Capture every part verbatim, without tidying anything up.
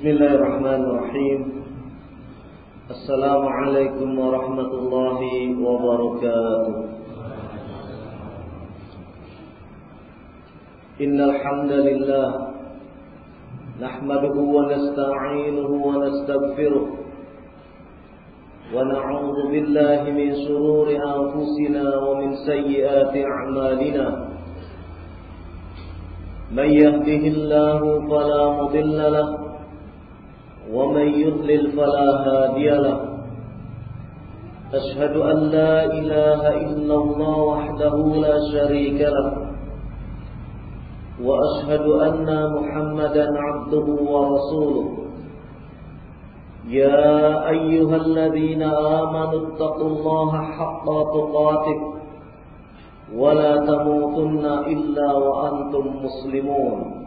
Bismillahirrahmanirrahim. Assalamualaikum warahmatullahi wabarakatuh. Innal hamdalillah nahmaduhu wa nasta'inuhu wa nastaghfiruh wa na'udzu billahi min shururi anfusina wa min sayyiati a'malina. Man yahdihillahu fala mudilla lahu ومن يضلل فلا هادي له أشهد أن لا إله إلا الله وحده لا شريك له وأشهد أن محمدا عبده ورسوله يا أيها الذين آمنوا اتقوا الله حق تقاته ولا تموتن إلا وأنتم مسلمون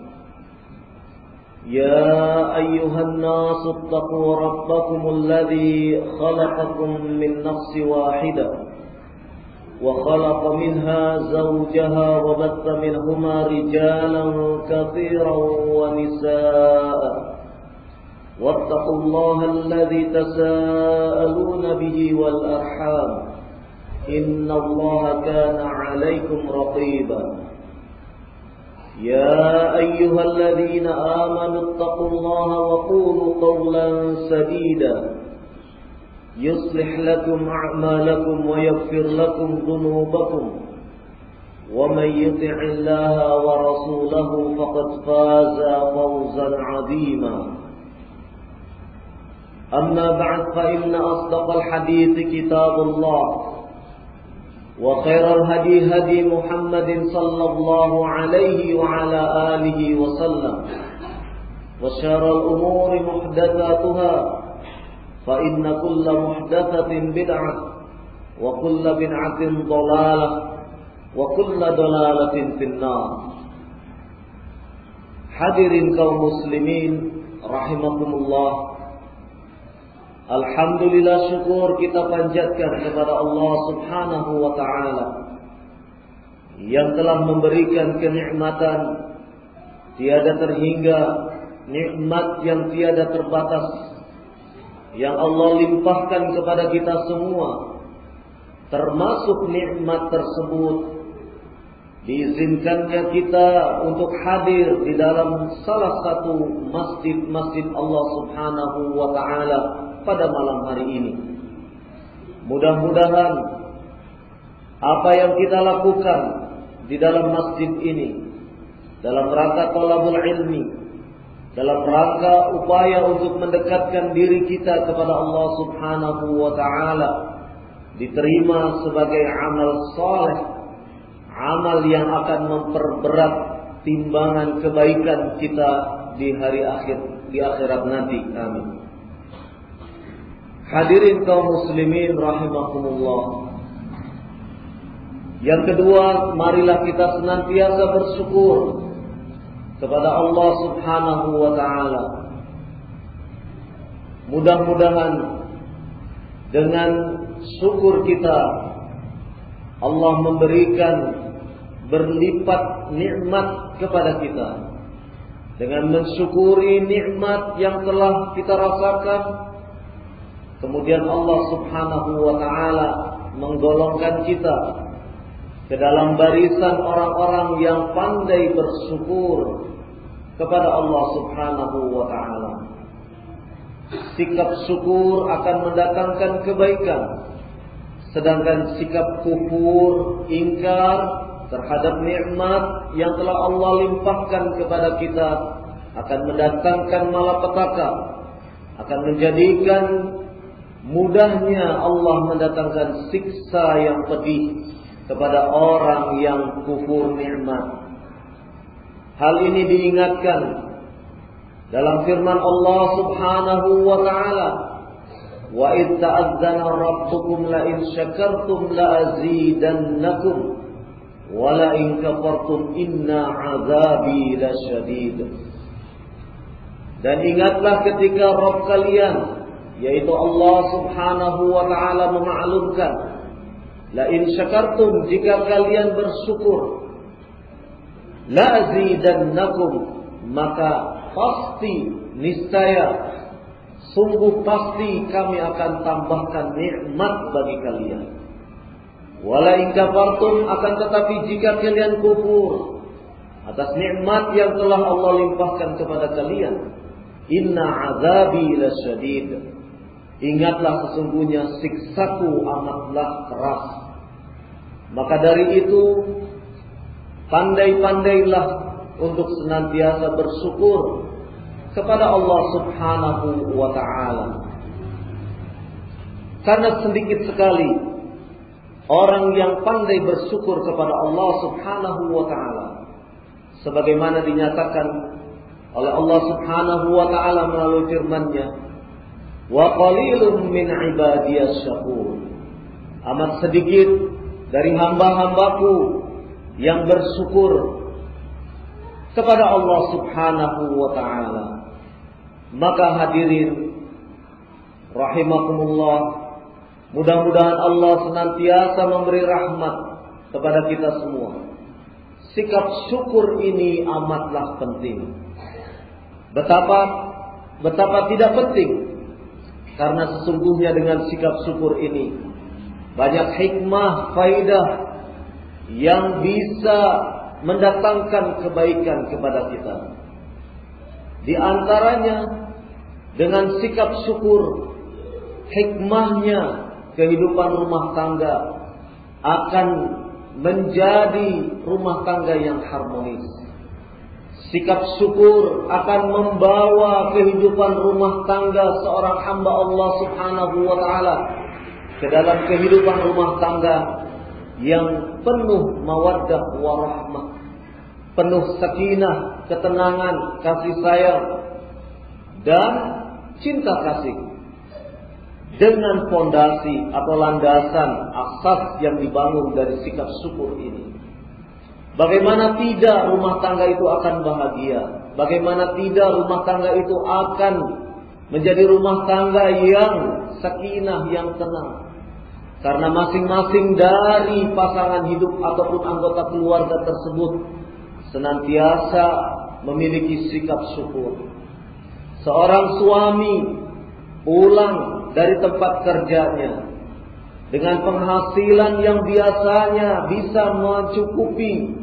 يا أيها الناس اتقوا ربكم الذي خلقكم من نفس واحدة وخلق منها زوجها وبث منهما رجالا كثيرا ونساء واتقوا الله الذي تساءلون به والأرحام إن الله كان عليكم رقيبا يا أيها الذين آمنوا اتقوا الله وقولوا قولا سديدا يصلح لكم أعمالكم ويغفر لكم ذنوبكم ومن يطع الله ورسوله فقد فاز فوزا عظيما أما بعد فإن أصدق الحديث كتاب الله وخير الهدي هدي محمد صلى الله عليه وعلى آله وسلم وشر الأمور محدثاتها فإن كل محدثة بدعة وكل بدعة ضلالة وكل ضلالة في النار. Hadirin kaum muslimin rahimakumullah, alhamdulillah, syukur kita panjatkan kepada Allah Subhanahu wa ta'ala yang telah memberikan kenikmatan tiada terhingga, nikmat yang tiada terbatas yang Allah limpahkan kepada kita semua. Termasuk nikmat tersebut diizinkannya kita untuk hadir di dalam salah satu masjid-masjid Allah Subhanahu wa ta'ala pada malam hari ini. Mudah-mudahan apa yang kita lakukan di dalam masjid ini dalam rangka thalabul ilmi, dalam rangka upaya untuk mendekatkan diri kita kepada Allah Subhanahu wa ta'ala, diterima sebagai amal saleh, amal yang akan memperberat timbangan kebaikan kita di hari akhir, di akhirat nanti. Amin. Hadirin kaum muslimin rahimakumullah. Yang kedua, marilah kita senantiasa bersyukur kepada Allah Subhanahu wa ta'ala. Mudah-mudahan dengan syukur kita Allah memberikan berlipat nikmat kepada kita. Dengan mensyukuri nikmat yang telah kita rasakan, kemudian Allah Subhanahu wa ta'ala menggolongkan kita ke dalam barisan orang-orang yang pandai bersyukur kepada Allah Subhanahu wa ta'ala. Sikap syukur akan mendatangkan kebaikan, sedangkan sikap kufur, ingkar terhadap nikmat yang telah Allah limpahkan kepada kita akan mendatangkan malapetaka, akan menjadikan mudahnya Allah mendatangkan siksa yang pedih kepada orang yang kufur nikmat. Hal ini diingatkan dalam firman Allah Subhanahu wa ta'ala, wa id ta'adzana rabbukum la in syakartum la azidannakum wa la in kafartum inna azabi lasyadid. Dan ingatlah ketika Rabb kalian, yaitu Allah Subhanahu wa ta'ala, memaklumkan, la in syakartum, jika kalian bersyukur, la azidannakum, maka pasti, niscaya, sungguh pasti kami akan tambahkan nikmat bagi kalian. Wala in kafartum, akan tetapi jika kalian kufur atas nikmat yang telah Allah limpahkan kepada kalian, inna azabi lasyadid, ingatlah sesungguhnya siksaku amatlah keras. Maka dari itu pandai-pandailah untuk senantiasa bersyukur kepada Allah Subhanahu wa ta'ala. Karena sedikit sekali orang yang pandai bersyukur kepada Allah Subhanahu wa ta'ala, sebagaimana dinyatakan oleh Allah Subhanahu wa ta'ala melalui firman-Nya, wa qalilun min ibadiyas syakur, amat sedikit dari hamba-hambaku yang bersyukur kepada Allah Subhanahu wa ta'ala. Maka hadirin rahimakumullah, mudah-mudahan Allah senantiasa memberi rahmat kepada kita semua. Sikap syukur ini amatlah penting. Betapa betapa tidak penting, karena sesungguhnya dengan sikap syukur ini banyak hikmah, faidah yang bisa mendatangkan kebaikan kepada kita. Di antaranya dengan sikap syukur, hikmahnya kehidupan rumah tangga akan menjadi rumah tangga yang harmonis. Sikap syukur akan membawa kehidupan rumah tangga seorang hamba Allah Subhanahu wa ta'ala ke dalam kehidupan rumah tangga yang penuh mawaddah warahmah, penuh sakinah, ketenangan, kasih sayang, dan cinta kasih, dengan fondasi atau landasan asas yang dibangun dari sikap syukur ini. Bagaimana tidak rumah tangga itu akan bahagia? Bagaimana tidak rumah tangga itu akan menjadi rumah tangga yang sakinah, yang tenang? Karena masing-masing dari pasangan hidup ataupun anggota keluarga tersebut senantiasa memiliki sikap syukur. Seorang suami pulang dari tempat kerjanya dengan penghasilan yang biasanya bisa mencukupi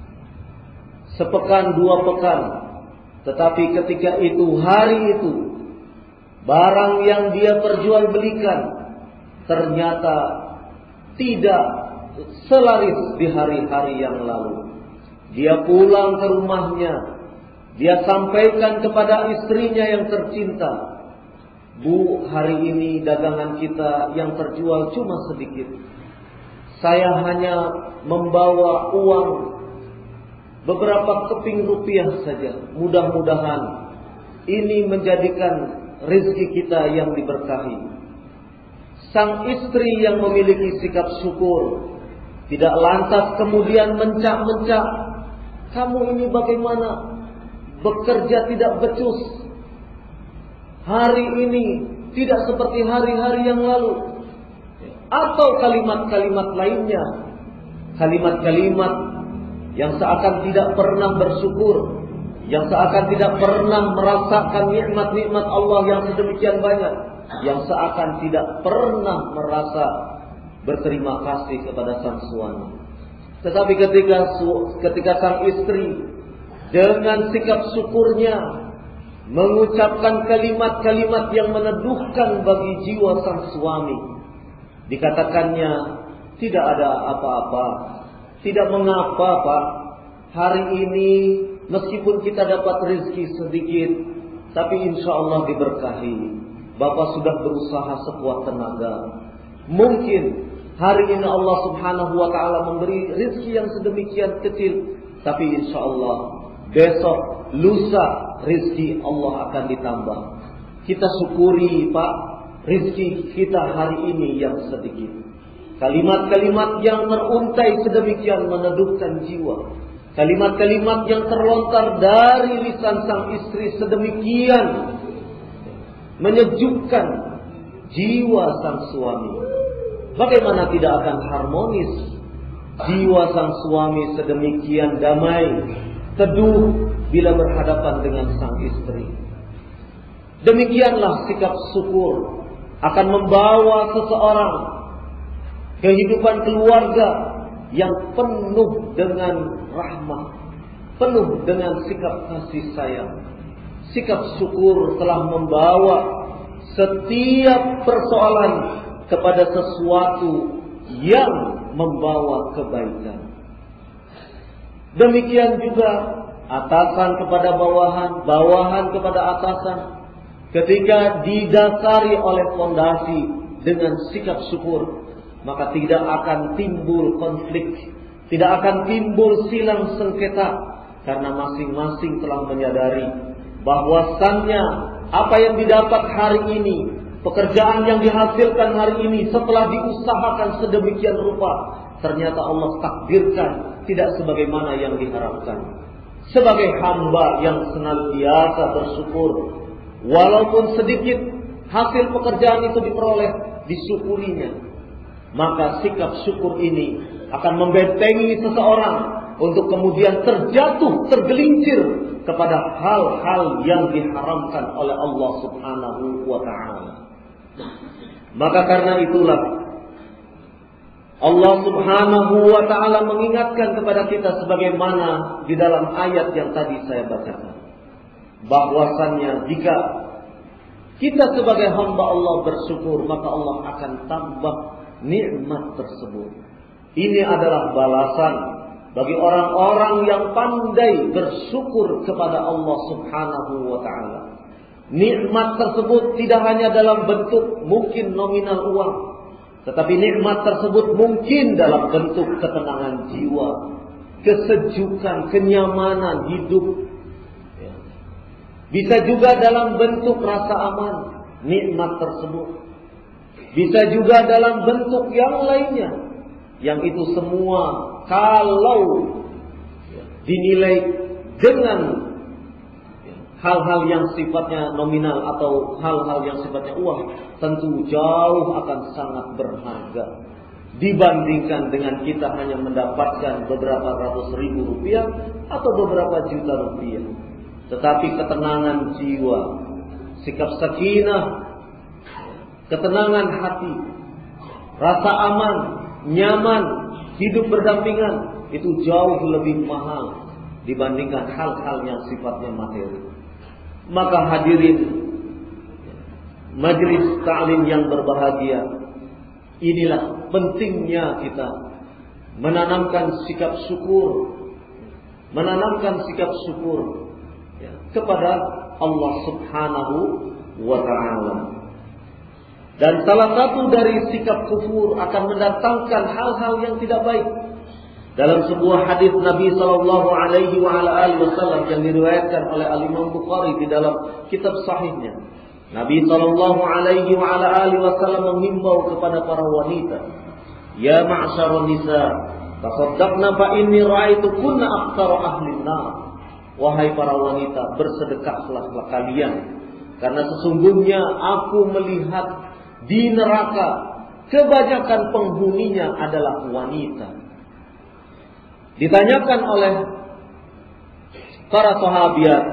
sepekan dua pekan, tetapi ketika itu, hari itu, barang yang dia perjualbelikan ternyata tidak selaris di hari-hari yang lalu. Dia pulang ke rumahnya, dia sampaikan kepada istrinya yang tercinta, Bu, hari ini dagangan kita yang terjual cuma sedikit. Saya hanya membawa uang beberapa keping rupiah saja. Mudah-mudahan ini menjadikan rezeki kita yang diberkahi. Sang istri yang memiliki sikap syukur tidak lantas kemudian mencak-mencak, kamu ini bagaimana? Bekerja tidak becus. Hari ini tidak seperti hari-hari yang lalu. Atau kalimat-kalimat lainnya, kalimat-kalimat yang seakan tidak pernah bersyukur, yang seakan tidak pernah merasakan nikmat-nikmat Allah yang sedemikian banyak, yang seakan tidak pernah merasa berterima kasih kepada sang suami. Tetapi ketika ketika sang istri dengan sikap syukurnya mengucapkan kalimat-kalimat yang meneduhkan bagi jiwa sang suami, dikatakannya, tidak ada apa-apa, tidak mengapa Pak, hari ini meskipun kita dapat rezeki sedikit, tapi insya Allah diberkahi. Bapak sudah berusaha sekuat tenaga. Mungkin hari ini Allah Subhanahu wa ta'ala memberi rezeki yang sedemikian kecil, tapi insya Allah besok, lusa, rezeki Allah akan ditambah. Kita syukuri Pak, rezeki kita hari ini yang sedikit. Kalimat-kalimat yang teruntai sedemikian meneduhkan jiwa. Kalimat-kalimat yang terlontar dari lisan sang istri sedemikian menyejukkan jiwa sang suami. Bagaimana tidak akan harmonis jiwa sang suami sedemikian damai teduh bila berhadapan dengan sang istri. Demikianlah sikap syukur akan membawa seseorang kehidupan keluarga yang penuh dengan rahmah, penuh dengan sikap kasih sayang. Sikap syukur telah membawa setiap persoalan kepada sesuatu yang membawa kebaikan. Demikian juga atasan kepada bawahan, bawahan kepada atasan. Ketika didasari oleh fondasi dengan sikap syukur, maka tidak akan timbul konflik, tidak akan timbul silang sengketa, karena masing-masing telah menyadari bahwasannya apa yang didapat hari ini, pekerjaan yang dihasilkan hari ini setelah diusahakan sedemikian rupa, ternyata Allah takdirkan tidak sebagaimana yang diharapkan. Sebagai hamba yang senantiasa bersyukur, walaupun sedikit hasil pekerjaan itu diperoleh, disyukurinya, maka sikap syukur ini akan membentengi seseorang untuk kemudian terjatuh, tergelincir kepada hal-hal yang diharamkan oleh Allah Subhanahu wa ta'ala. Maka karena itulah Allah Subhanahu wa ta'ala mengingatkan kepada kita sebagaimana di dalam ayat yang tadi saya bacakan, bahwasannya jika kita sebagai hamba Allah bersyukur, maka Allah akan tambah nikmat tersebut. Ini adalah balasan bagi orang-orang yang pandai bersyukur kepada Allah Subhanahu wa ta'ala. Nikmat tersebut tidak hanya dalam bentuk mungkin nominal uang, tetapi nikmat tersebut mungkin dalam bentuk ketenangan jiwa, kesejukan, kenyamanan hidup. Bisa juga dalam bentuk rasa aman, nikmat tersebut. Bisa juga dalam bentuk yang lainnya, yang itu semua kalau dinilai dengan hal-hal yang sifatnya nominal atau hal-hal yang sifatnya uang, tentu jauh akan sangat berharga dibandingkan dengan kita hanya mendapatkan beberapa ratus ribu rupiah atau beberapa juta rupiah. Tetapi ketenangan jiwa, sikap sakinah, ketenangan hati, rasa aman, nyaman, hidup berdampingan, itu jauh lebih mahal dibandingkan hal-hal yang sifatnya materi. Maka hadirin majelis ta'lim yang berbahagia, inilah pentingnya kita menanamkan sikap syukur, menanamkan sikap syukur ya, kepada Allah Subhanahu wa ta'ala. Dan salah satu dari sikap kufur akan mendatangkan hal-hal yang tidak baik. Dalam sebuah hadis Nabi sallallahu alaihi wa ala alihi wasallam yang diriwayatkan oleh Al-Imam Bukhari di dalam kitab sahihnya, Nabi sallallahu alaihi wa ala alihi wasallam mengimbau kepada para wanita, "Ya ma'syarun nisa, tasaddaqna fa inni ra'aitu kunna aktsara ahli nar." Wahai para wanita, bersedekahlah kalian, karena sesungguhnya aku melihat di neraka kebanyakan penghuninya adalah wanita. Ditanyakan oleh para sahabiat,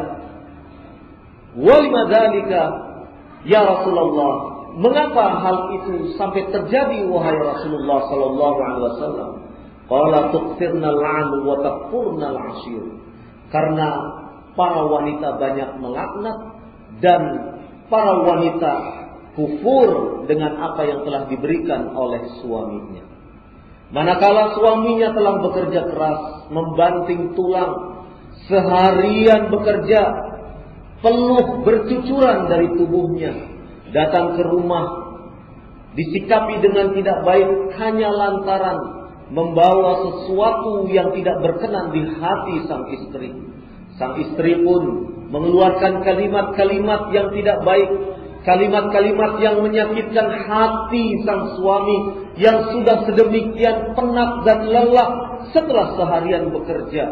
"Walima dzalika ya Rasulullah?" Mengapa hal itu sampai terjadi wahai Rasulullah sallallahu alaihi wasallam? Qala tuqsirna al-'an wa takfurna al-'ashir. Karena para wanita banyak melaknat dan para wanita kufur dengan apa yang telah diberikan oleh suaminya. Manakala suaminya telah bekerja keras, membanting tulang, seharian bekerja, peluh bercucuran dari tubuhnya, datang ke rumah, disikapi dengan tidak baik hanya lantaran membawa sesuatu yang tidak berkenan di hati sang istri. Sang istri pun mengeluarkan kalimat-kalimat yang tidak baik, kalimat-kalimat yang menyakitkan hati sang suami yang sudah sedemikian penat dan lelah setelah seharian bekerja.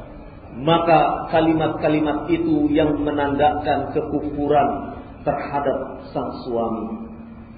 Maka kalimat-kalimat itu yang menandakan kekufuran terhadap sang suami.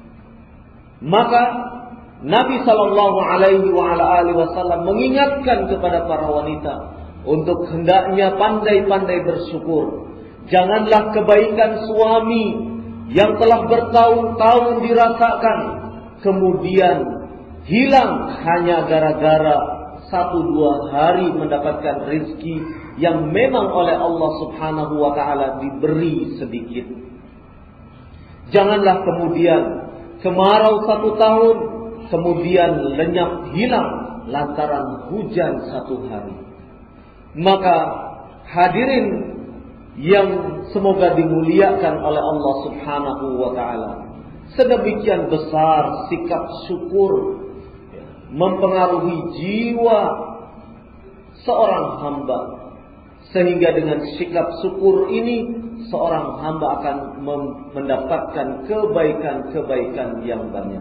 Maka Nabi sallallahu alaihi wa ala alihi wasallam mengingatkan kepada para wanita untuk hendaknya pandai-pandai bersyukur. Janganlah kebaikan suami yang telah bertahun-tahun dirasakan kemudian hilang hanya gara-gara satu dua hari mendapatkan rezeki yang memang oleh Allah Subhanahu wa taala diberi sedikit. Janganlah kemudian kemarau satu tahun kemudian lenyap hilang lantaran hujan satu hari. Maka hadirin yang semoga dimuliakan oleh Allah Subhanahu wa taala, sedemikian besar sikap syukur mempengaruhi jiwa seorang hamba, sehingga dengan sikap syukur ini seorang hamba akan mendapatkan kebaikan-kebaikan yang banyak.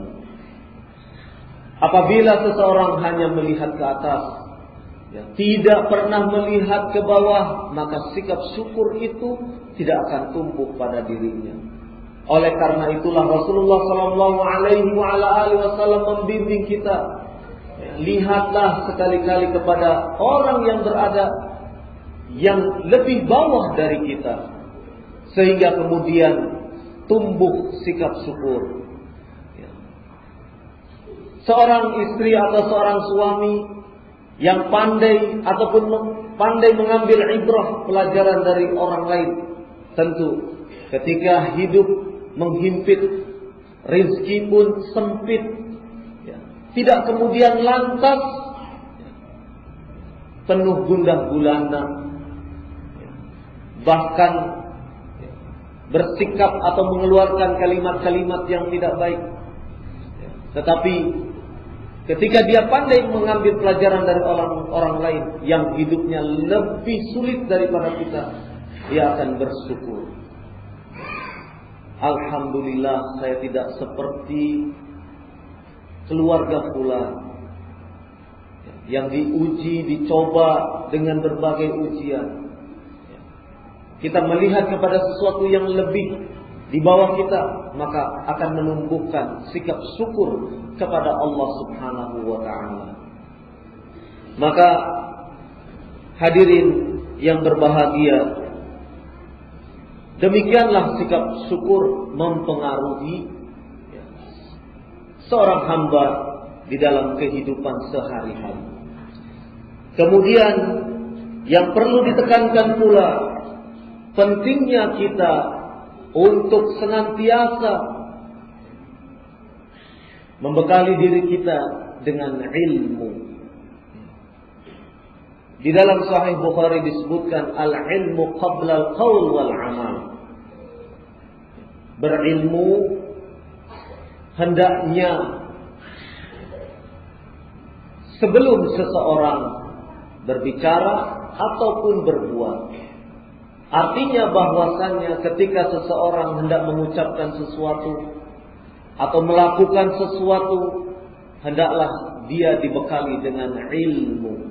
Apabila seseorang hanya melihat ke atas, ya, tidak pernah melihat ke bawah, maka sikap syukur itu tidak akan tumbuh pada dirinya. Oleh karena itulah Rasulullah Shallallahu Alaihi Wasallam membimbing kita, ya, lihatlah sekali-kali kepada orang yang berada yang lebih bawah dari kita, sehingga kemudian tumbuh sikap syukur. Ya. Seorang istri atau seorang suami yang pandai ataupun pandai mengambil ibrah pelajaran dari orang lain, tentu ketika hidup menghimpit, rezeki pun sempit, ya, tidak kemudian lantas ya, penuh gundah gulana, ya, bahkan ya, bersikap atau mengeluarkan kalimat-kalimat yang tidak baik, ya, tetapi ketika dia pandai mengambil pelajaran dari orang-orang lain yang hidupnya lebih sulit daripada kita, dia akan bersyukur. Alhamdulillah, saya tidak seperti keluarga fulan yang diuji, dicoba dengan berbagai ujian. Kita melihat kepada sesuatu yang lebih di bawah kita, maka akan menumbuhkan sikap syukur kepada Allah Subhanahu wa taala. Maka hadirin yang berbahagia, demikianlah sikap syukur mempengaruhi ya, seorang hamba di dalam kehidupan sehari-hari. Kemudian yang perlu ditekankan pula, pentingnya kita untuk senantiasa membekali diri kita dengan ilmu. Di dalam Sahih Bukhari disebutkan al-ilmu qabla al-qaul wal amal. Berilmu hendaknya sebelum seseorang berbicara ataupun berbuat. Artinya bahwasannya ketika seseorang hendak mengucapkan sesuatu atau melakukan sesuatu, hendaklah dia dibekali dengan ilmu.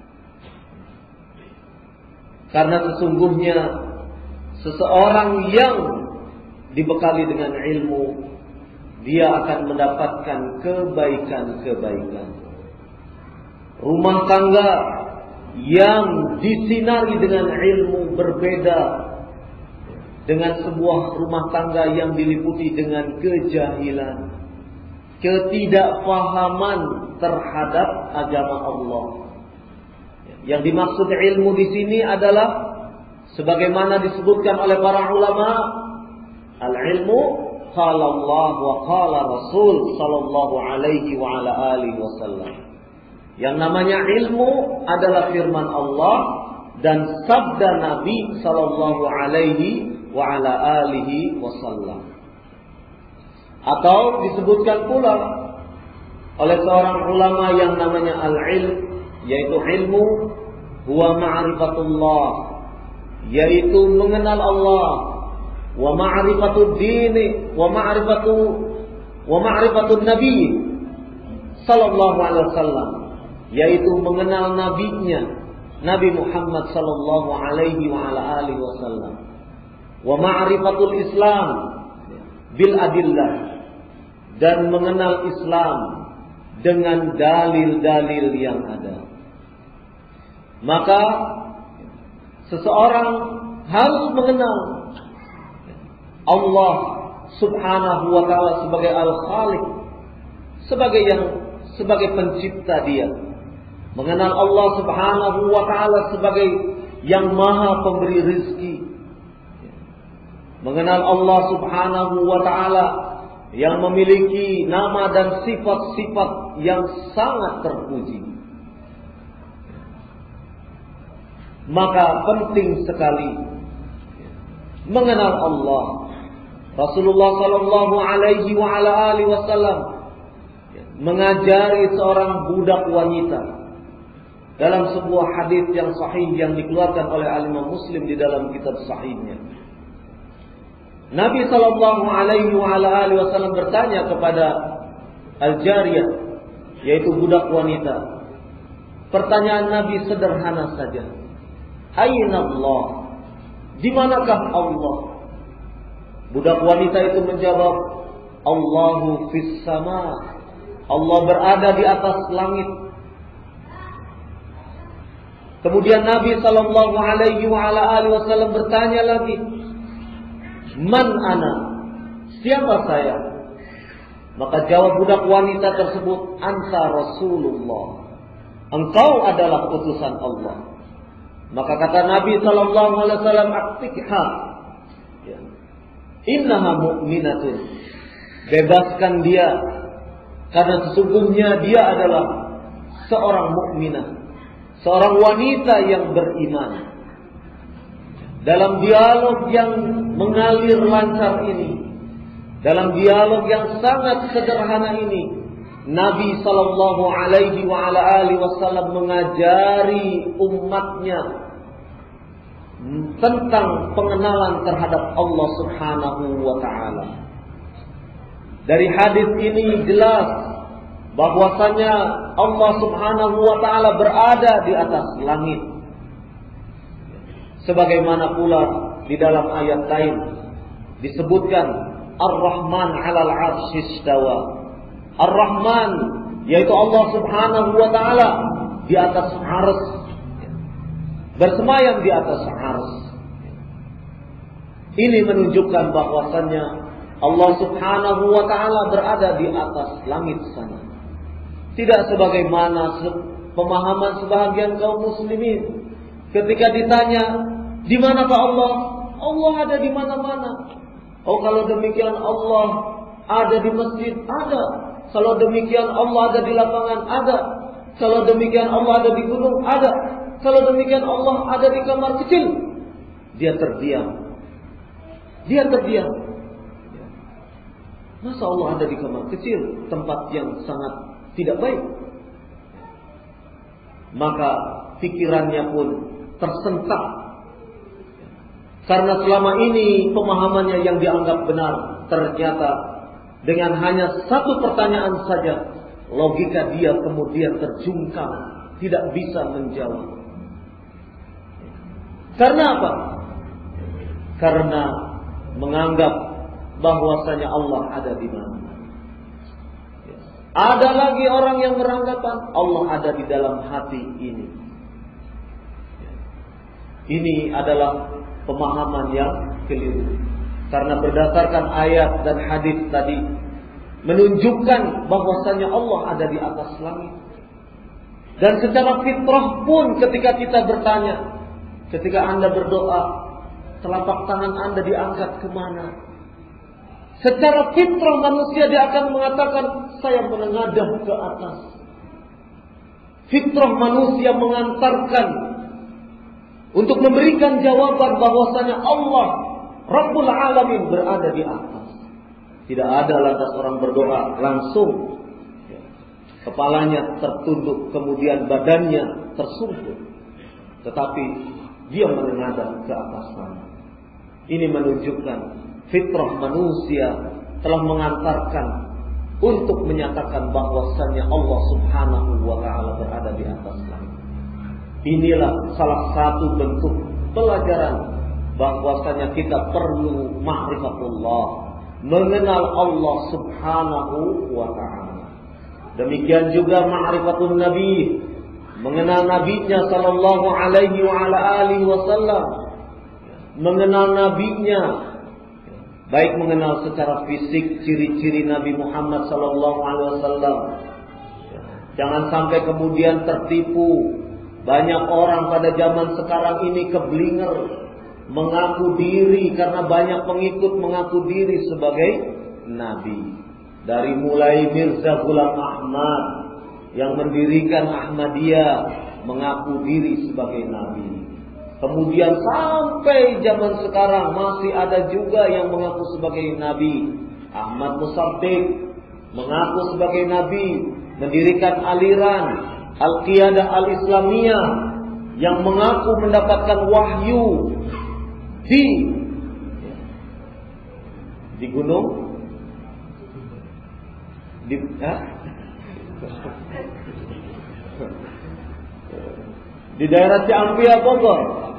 Karena sesungguhnya seseorang yang dibekali dengan ilmu, dia akan mendapatkan kebaikan-kebaikan. Rumah tangga yang disinari dengan ilmu berbeda dengan sebuah rumah tangga yang diliputi dengan kejahilan, ketidakfahaman terhadap agama Allah. Yang dimaksud ilmu di sini adalah sebagaimana disebutkan oleh para ulama, al-ilmu qala Allah wa qala Rasul sallallahu alaihi wa ala alihi wasallam. Yang namanya ilmu adalah firman Allah dan sabda Nabi sallallahu alaihi wa ala alihi wasallam. Atau disebutkan pula oleh seorang ulama yang namanya al-ilm, yaitu ilmu huwa ma'rifatullah, yaitu mengenal Allah, wa ma'rifatud dini, wa ma'rifatu wa ma'rifatun nabi sallallahu alaihi wasallam, yaitu mengenal nabinya Nabi Muhammad sallallahu alaihi wa ala alihi wasallam, wa ma'rifatul Islam bil adillah, dan mengenal Islam dengan dalil-dalil yang ada. Maka seseorang harus mengenal Allah Subhanahu wa ta'ala sebagai Al-Khaliq, sebagai yang sebagai pencipta dia. Mengenal Allah Subhanahu wa ta'ala sebagai yang maha pemberi rizki. Mengenal Allah Subhanahu wa ta'ala yang memiliki nama dan sifat-sifat yang sangat terpuji. Maka penting sekali mengenal Allah. Rasulullah sallallahu alaihi wa ala alihi wasallam mengajari seorang budak wanita dalam sebuah hadis yang sahih yang dikeluarkan oleh Imam Muslim di dalam kitab sahihnya. Nabi sallallahu alaihi wa ala alihi wasallam bertanya kepada al-jariyah, yaitu budak wanita. Pertanyaan Nabi sederhana saja. Aina Allah? Di manakah Allah? Budak wanita itu menjawab, Allahu fis sama. Allah berada di atas langit. Kemudian Nabi sallallahu alaihi wa ala alihi wasallam bertanya lagi, Man ana? Siapa saya? Maka jawab budak wanita tersebut, Anta Rasulullah. Engkau adalah utusan Allah. Maka kata Nabi sallallahu alaihi wasallam, Aktikha. Ya. Innaha mu'minatun. Bebaskan dia, karena sesungguhnya dia adalah seorang mukminah, seorang wanita yang beriman. Dalam dialog yang mengalir lancar ini, dalam dialog yang sangat sederhana ini, Nabi sallallahu alaihi wa ala alihi wasallam mengajari umatnya tentang pengenalan terhadap Allah Subhanahu wa ta'ala. Dari hadis ini jelas bahwasanya Allah Subhanahu wa ta'ala berada di atas langit. Sebagaimana pula di dalam ayat lain disebutkan Ar-Rahman 'alal 'arsy istawa. Ar-Rahman yaitu Allah Subhanahu wa ta'ala di atas arsy, bersemayam di atas arsy. Ini menunjukkan bahwasannya Allah Subhanahu wa ta'ala berada di atas langit sana. Tidak sebagaimana pemahaman sebahagian kaum muslimin ketika ditanya, di manakah Allah? Allah ada di mana-mana. Oh, kalau demikian Allah ada di masjid? Ada. Kalau demikian Allah ada di lapangan? Ada. Kalau demikian Allah ada di gunung? Ada. Kalau demikian Allah ada di kamar kecil? Dia terdiam. Dia terdiam. Masa Allah ada di kamar kecil, tempat yang sangat tidak baik? Maka pikirannya pun tersentak. Karena selama ini pemahamannya yang dianggap benar, ternyata dengan hanya satu pertanyaan saja, logika dia kemudian terjungkal, tidak bisa menjawab. Karena apa? Karena menganggap bahwasanya Allah ada di mana. Ada lagi orang yang beranggapan Allah ada di dalam hati ini. Ini adalah pemahaman yang keliru. Karena berdasarkan ayat dan hadis tadi menunjukkan bahwasanya Allah ada di atas langit. Dan secara fitrah pun ketika kita bertanya, ketika Anda berdoa, telapak tangan Anda diangkat kemana? Secara fitrah manusia dia akan mengatakan, saya menengadah ke atas. Fitrah manusia mengantarkan untuk memberikan jawaban bahwasanya Allah Rabbul Alamin berada di atas. Tidak ada lantas orang berdoa langsung kepalanya tertunduk, kemudian badannya tersungkur, tetapi dia menengadah ke atas sana. Ini menunjukkan fitrah manusia telah mengantarkan untuk menyatakan bahwasanya Allah Subhanahu wa ta'ala berada di atas langit. Inilah salah satu bentuk pelajaran bahwasanya kita perlu ma'rifatullah, mengenal Allah Subhanahu wa ta'ala. Demikian juga ma'rifatun Nabi, mengenal nabinya sallallahu alaihi wa ala alihi wasallam, mengenal nabinya, baik mengenal secara fisik ciri-ciri Nabi Muhammad sallallahu alaihi wasallam. Jangan sampai kemudian tertipu. Banyak orang pada zaman sekarang ini keblinger, mengaku diri karena banyak pengikut mengaku diri sebagai nabi. Dari mulai Mirza Ghulam Ahmad yang mendirikan Ahmadiyah mengaku diri sebagai nabi. Kemudian sampai zaman sekarang masih ada juga yang mengaku sebagai nabi. Ahmad Musaddiq mengaku sebagai nabi, mendirikan aliran Al-Qiyadah Al-Islamiyah yang mengaku mendapatkan wahyu di di gunung di eh? di daerah Ciampia Bogor.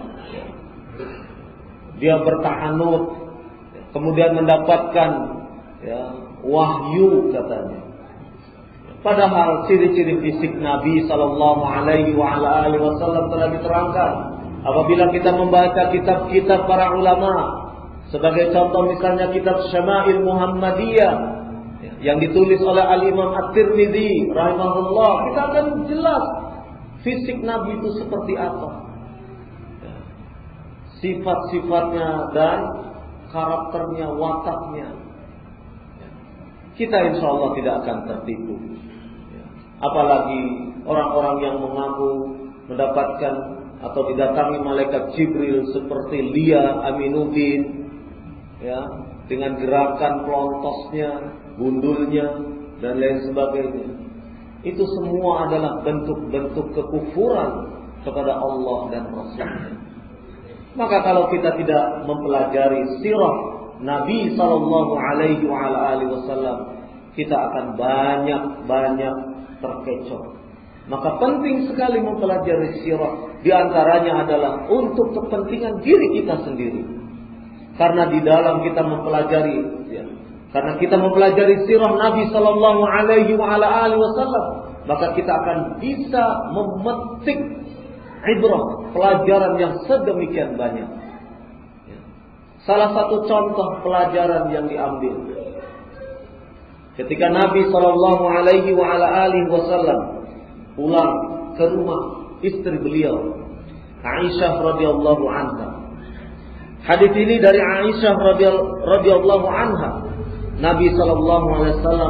Dia bertahanut, kemudian mendapatkan ya, wahyu katanya. Padahal ciri-ciri fisik Nabi sallallahu alaihi wa ala alihi wasallam telah diterangkan. Apabila kita membaca kitab-kitab para ulama, sebagai contoh misalnya kitab Syama'il Muhammadiyah yang ditulis oleh Al-Imam At-Tirmidzi rahimahullah, kita akan jelas fisik Nabi itu seperti apa, sifat-sifatnya dan karakternya, wataknya. Kita insya Allah tidak akan tertipu. Apalagi orang-orang yang mengaku mendapatkan atau didatangi malaikat Jibril seperti Lia Aminuddin, ya, dengan gerakan pelontosnya, gundulnya dan lain sebagainya. Itu semua adalah bentuk-bentuk kekufuran kepada Allah dan Rasul-Nya. Maka kalau kita tidak mempelajari sirah Nabi sallallahu alaihi wasallam, kita akan banyak-banyak terkecoh. Maka penting sekali mempelajari sirah. Di antaranya adalah untuk kepentingan diri kita sendiri. Karena di dalam kita mempelajari, ya, karena kita mempelajari sirah Nabi sallallahu alaihi wasallam, maka kita akan bisa memetik ibrah, pelajaran yang sedemikian banyak. Salah satu contoh pelajaran yang diambil ketika Nabi sallallahu alaihi wasallam pulang ke rumah istri beliau, Aisyah radhiyallahu anha. Hadis ini dari Aisyah radhiyallahu anha. Nabi sallallahu alaihi wasallam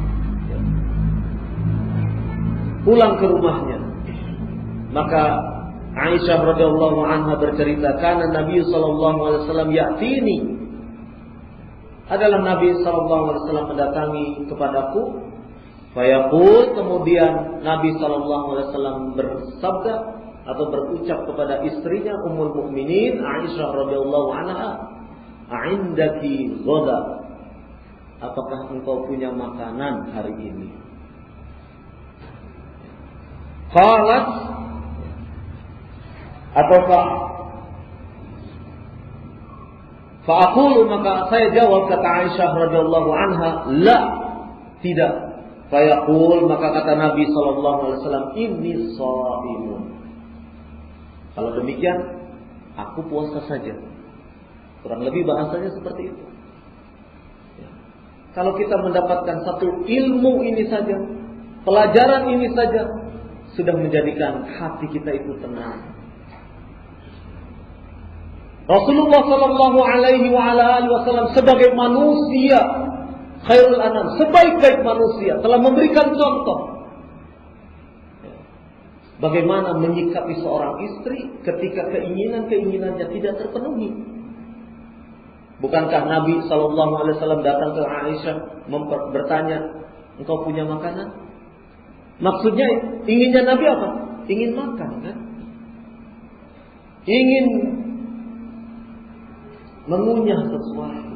pulang ke rumahnya. Maka Aisyah radhiyallahu anha bercerita, "Kana Nabi sallallahu alaihi wasallam ya'tini." Adalah Nabi sallallahu alaihi wasallam mendatangi kepadaku. Fayaqul, kemudian Nabi sallallahu alaihi wasallam bersabda atau berucap kepada istrinya Ummul Mukminin Aisyah radhiyallahu anha, "A'indaki ghada?" Apakah engkau punya makanan hari ini? Qalat, ataukah fa'aqulu, maka saya jawab, kata Aisyah radhiyallahu anha, la, tidak. Fayaqul, maka kata Nabi sallallahu alaihi wasallam, inni shaimun. Kalau demikian, aku puasa saja. Kurang lebih bahasanya seperti itu. Ya. Kalau kita mendapatkan satu ilmu ini saja, pelajaran ini saja, sudah menjadikan hati kita itu tenang. Rasulullah sallallahu alaihi wasallam sebagai manusia khairul anam, sebaik-baik manusia, telah memberikan contoh bagaimana menyikapi seorang istri ketika keinginan-keinginannya tidak terpenuhi. Bukankah Nabi sallallahu alaihi wasallam datang ke Aisyah bertanya, engkau punya makanan? Maksudnya inginnya Nabi apa? Ingin makan, kan? Ingin mengunyah sesuatu.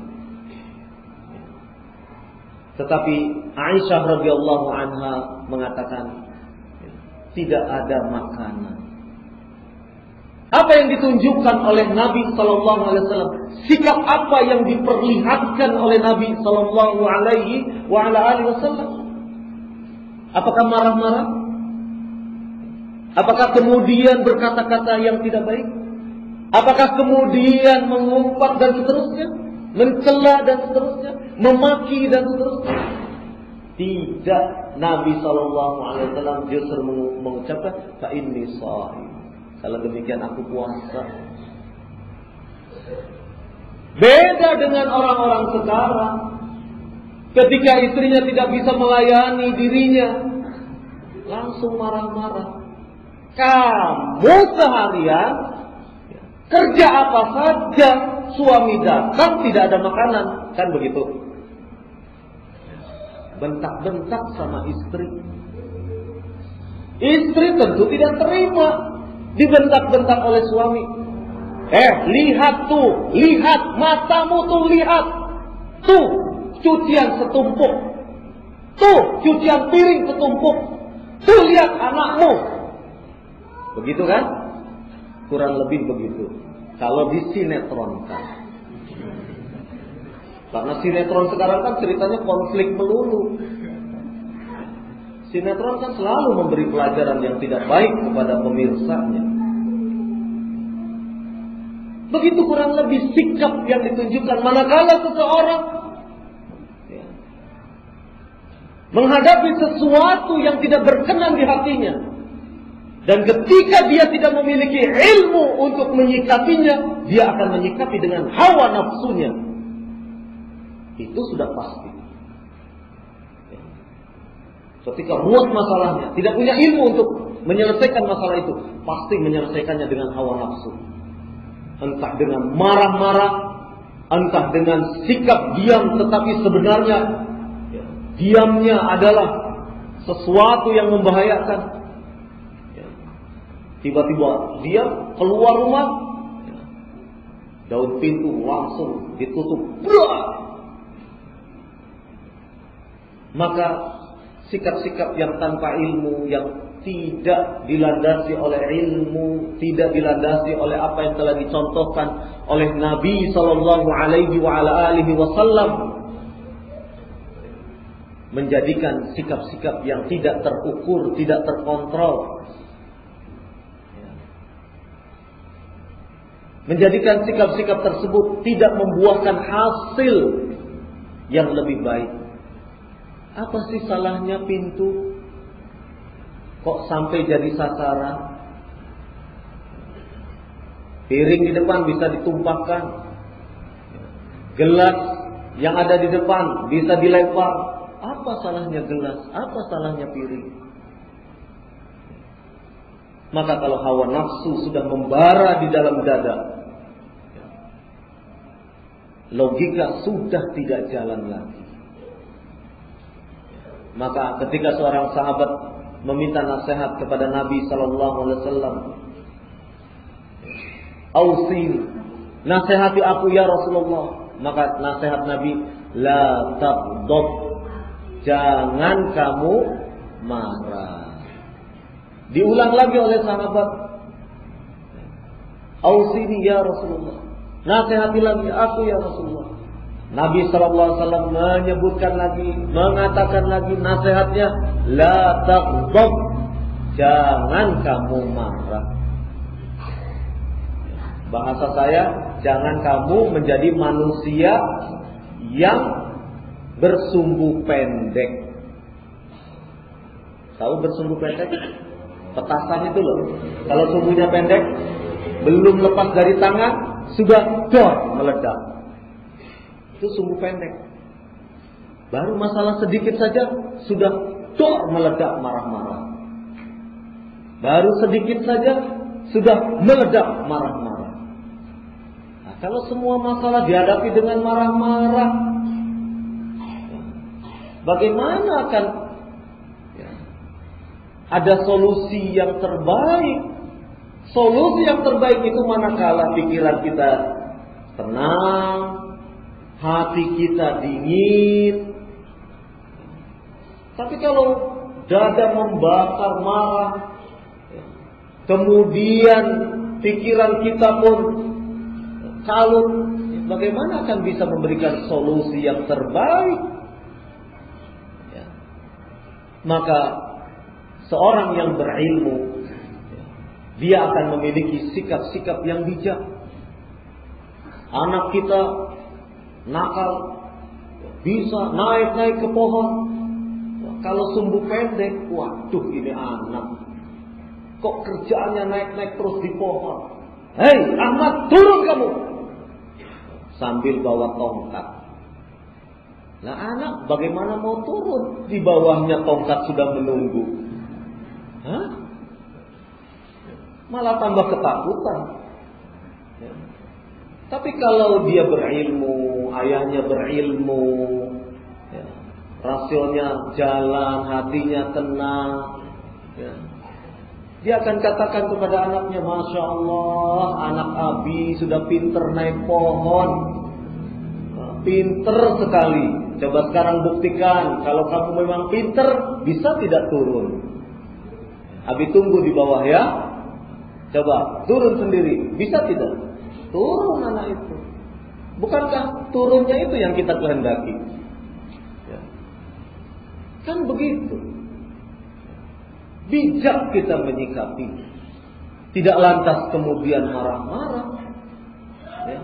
Tetapi Aisyah radhiyallahu anha mengatakan tidak ada makanan. Apa yang ditunjukkan oleh Nabi sallallahu alaihi wasallam? Sikap apa yang diperlihatkan oleh Nabi sallallahu alaihi wasallam? Apakah marah-marah? Apakah kemudian berkata-kata yang tidak baik? Apakah kemudian mengumpat dan seterusnya, mencela dan seterusnya, memaki dan seterusnya? Tidak. Nabi shallallahu alaihi wasallam justru mengucapkan, fa inni shaim. Kalau demikian aku puasa. Beda dengan orang-orang sekarang. Ketika istrinya tidak bisa melayani dirinya, langsung marah-marah. Kamu seharian kerja apa saja, suami datang tidak ada makanan, kan begitu? Bentak-bentak sama istri. Istri tentu tidak terima dibentak-bentak oleh suami. Eh, lihat tuh, lihat matamu tuh, lihat tuh cucian setumpuk, tuh cucian piring setumpuk, tuh lihat anakmu. Begitu kan? Kurang lebih begitu. Kalau disinetronkan. Karena sinetron sekarang kan ceritanya konflik melulu. Sinetron kan selalu memberi pelajaran yang tidak baik kepada pemirsanya. Begitu kurang lebih sikap yang ditunjukkan manakala seseorang ya, menghadapi sesuatu yang tidak berkenan di hatinya. Dan ketika dia tidak memiliki ilmu untuk menyikapinya, dia akan menyikapi dengan hawa nafsunya. Itu sudah pasti. Ketika muat masalahnya, tidak punya ilmu untuk menyelesaikan masalah itu, pasti menyelesaikannya dengan hawa nafsu. Entah dengan marah-marah, entah dengan sikap diam, tetapi sebenarnya ya, diamnya adalah sesuatu yang membahayakan. Ya. Tiba-tiba dia keluar rumah, ya, daun pintu langsung ditutup. Blah! Maka sikap-sikap yang tanpa ilmu, yang tidak dilandasi oleh ilmu, tidak dilandasi oleh apa yang telah dicontohkan oleh Nabi sallallahu alaihi wa ala alihi wasallam, menjadikan sikap-sikap yang tidak terukur, tidak terkontrol, menjadikan sikap-sikap tersebut tidak membuahkan hasil yang lebih baik. Apa sih salahnya pintu kok sampai jadi sasaran? Piring di depan bisa ditumpahkan, gelas yang ada di depan bisa dilempar. Apa salahnya gelas? Apa salahnya piring? Maka kalau hawa nafsu sudah membara di dalam dada, logika sudah tidak jalan lagi. Maka ketika seorang sahabat meminta nasihat kepada Nabi sallallahu alaihi wasallam, "Ausini, nasihati aku ya Rasulullah." Maka nasihat Nabi, "La taghdab." Jangan kamu marah. Diulang lagi oleh sahabat, "Ausini ya Rasulullah." Nasihati lagi aku ya Rasulullah. Nabi sallallahu alaihi wasallam menyebutkan lagi, mengatakan lagi nasihatnya, la taghdab, jangan kamu marah. Bahasa saya, jangan kamu menjadi manusia yang bersumbu pendek. Tahu bersumbu pendek? Petasan itu loh. Kalau sumbunya pendek, belum lepas dari tangan, sudah dor meledak. Itu sumbu pendek. Baru masalah sedikit saja sudah dor meledak marah-marah. Baru sedikit saja sudah meledak marah-marah. Nah, kalau semua masalah dihadapi dengan marah-marah, bagaimana akan ya, ada solusi yang terbaik? Solusi yang terbaik itu manakala pikiran kita tenang, hati kita dingin. Tapi kalau dada membakar marah, kemudian pikiran kita pun kalut, bagaimana akan bisa memberikan solusi yang terbaik? Ya. Maka seorang yang berilmu dia akan memiliki sikap-sikap yang bijak. Anak kita nakal, bisa naik-naik ke pohon. Kalau sumbu pendek, waduh ini anak, kok kerjaannya naik-naik terus di pohon. Hei Ahmad, turun kamu, sambil bawa tongkat. Nah anak bagaimana mau turun? Di bawahnya tongkat sudah menunggu. Hah? Malah tambah ketakutan. Ya. Tapi kalau dia berilmu, ayahnya berilmu, ya, rasionya jalan, hatinya tenang, ya, dia akan katakan kepada anaknya, Masya Allah, anak Abi sudah pinter naik pohon, pinter sekali. Coba sekarang buktikan, kalau kamu memang pinter, bisa tidak turun? Abi tunggu di bawah ya. Coba turun sendiri, bisa tidak? Turun anak itu. Bukankah turunnya itu yang kita kehendaki? Ya. Kan begitu. Bijak kita menyikapi, tidak lantas kemudian marah-marah, ya.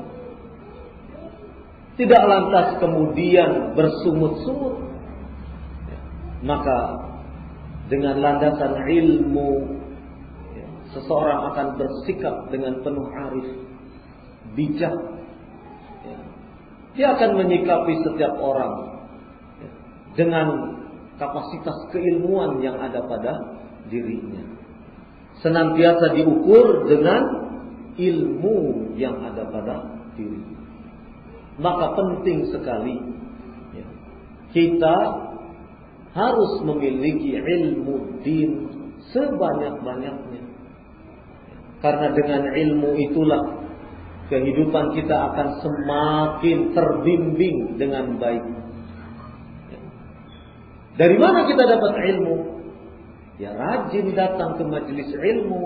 Tidak lantas kemudian bersungut-sungut, ya. Maka dengan landasan ilmu, ya, seseorang akan bersikap dengan penuh arif, bijak, ya. Dia akan menyikapi setiap orang, ya, dengan kapasitas keilmuan yang ada pada dirinya. Senantiasa diukur dengan ilmu yang ada pada dirinya. Maka penting sekali, ya, kita harus memiliki ilmu din sebanyak-banyaknya. Karena dengan ilmu itulah kehidupan kita akan semakin terbimbing dengan baik. Dari mana kita dapat ilmu? Ya rajin datang ke majelis ilmu.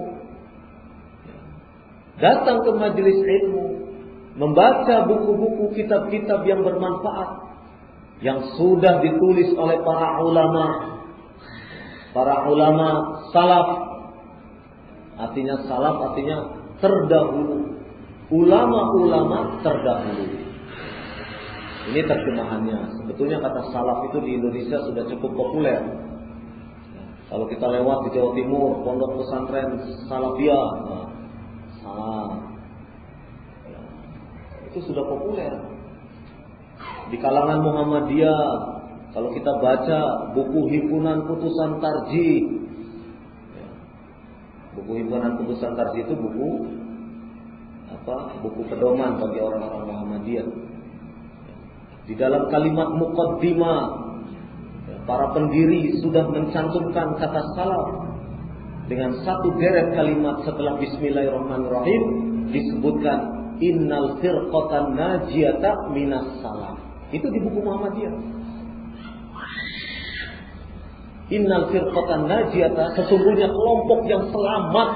Datang ke majelis ilmu, membaca buku-buku kitab-kitab yang bermanfaat, yang sudah ditulis oleh para ulama, para ulama salaf. Artinya salaf artinya terdahulu, ulama-ulama terdahulu. Ini terjemahannya. Sebetulnya kata salaf itu di Indonesia sudah cukup populer. Kalau kita lewat di Jawa Timur, pondok pesantren Salafiyah, nah, salaf, ya, itu sudah populer. Di kalangan Muhammadiyah, kalau kita baca buku himpunan putusan tarjih, ya, buku himpunan putusan tarjih itu buku apa? Buku pedoman bagi orang-orang Muhammadiyah. Di dalam kalimat muqaddimah, para pendiri sudah mencantumkan kata salaf. Dengan satu deret kalimat setelah Bismillahirrahmanirrahim disebutkan innal firqatan najiyata minas salaf. Itu di buku Muhammadiyah. Innal firqatan najiyata, sesungguhnya kelompok yang selamat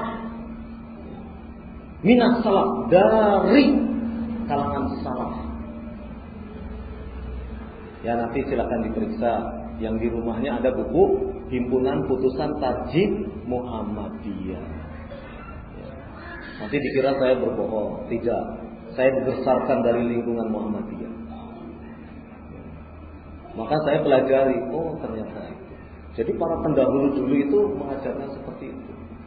minas salaf, dari kalangan salaf. Ya nanti silakan diperiksa. Yang di rumahnya ada buku himpunan putusan tarjih Muhammadiyah. Ya. Nanti dikira saya berbohong. Tidak, saya dibesarkan dari lingkungan Muhammadiyah. Ya. Maka saya pelajari, oh ternyata itu. Jadi para pendahulu dulu itu mengajarkan seperti itu.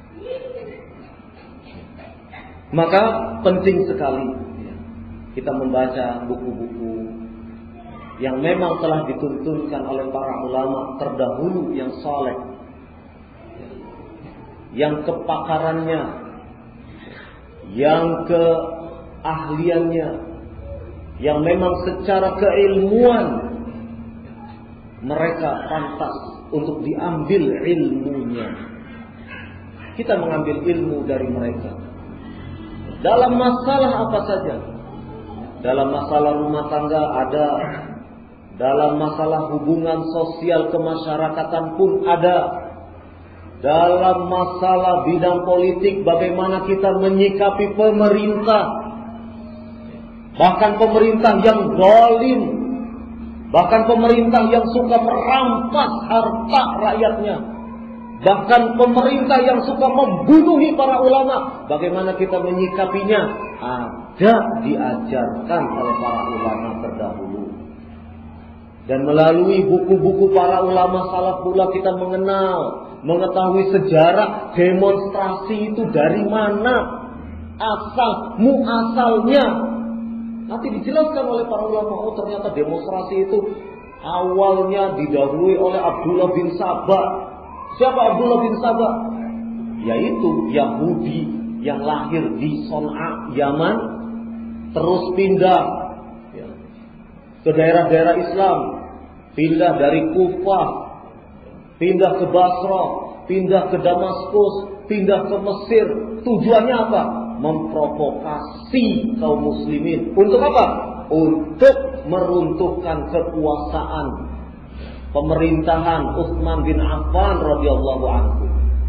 Maka penting sekali, ya, kita membaca buku-buku yang memang telah dituntunkan oleh para ulama terdahulu yang saleh, yang kepakarannya, yang keahliannya, yang memang secara keilmuan mereka pantas untuk diambil ilmunya. Kita mengambil ilmu dari mereka dalam masalah apa saja. Dalam masalah rumah tangga ada, dalam masalah hubungan sosial kemasyarakatan pun ada, dalam masalah bidang politik bagaimana kita menyikapi pemerintah, bahkan pemerintah yang zalim, bahkan pemerintah yang suka merampas harta rakyatnya. Bahkan pemerintah yang suka membunuhi para ulama, bagaimana kita menyikapinya? Ada diajarkan oleh para ulama terdahulu. Dan melalui buku-buku para ulama salaf pula kita mengenal, mengetahui sejarah demonstrasi itu dari mana, asal muasalnya. Nanti dijelaskan oleh para ulama, oh ternyata demonstrasi itu awalnya didahului oleh Abdullah bin Sabah. Siapa Abdullah bin Sabah? Yaitu Yahudi yang lahir di Son'a, Yaman, terus pindah ya, ke daerah-daerah Islam, pindah dari Kufah, pindah ke Basra, pindah ke Damaskus, pindah ke Mesir. Tujuannya apa? Memprovokasi kaum muslimin. Untuk apa? Untuk meruntuhkan kekuasaan pemerintahan Utsman bin Affan radhiyallahu anhu.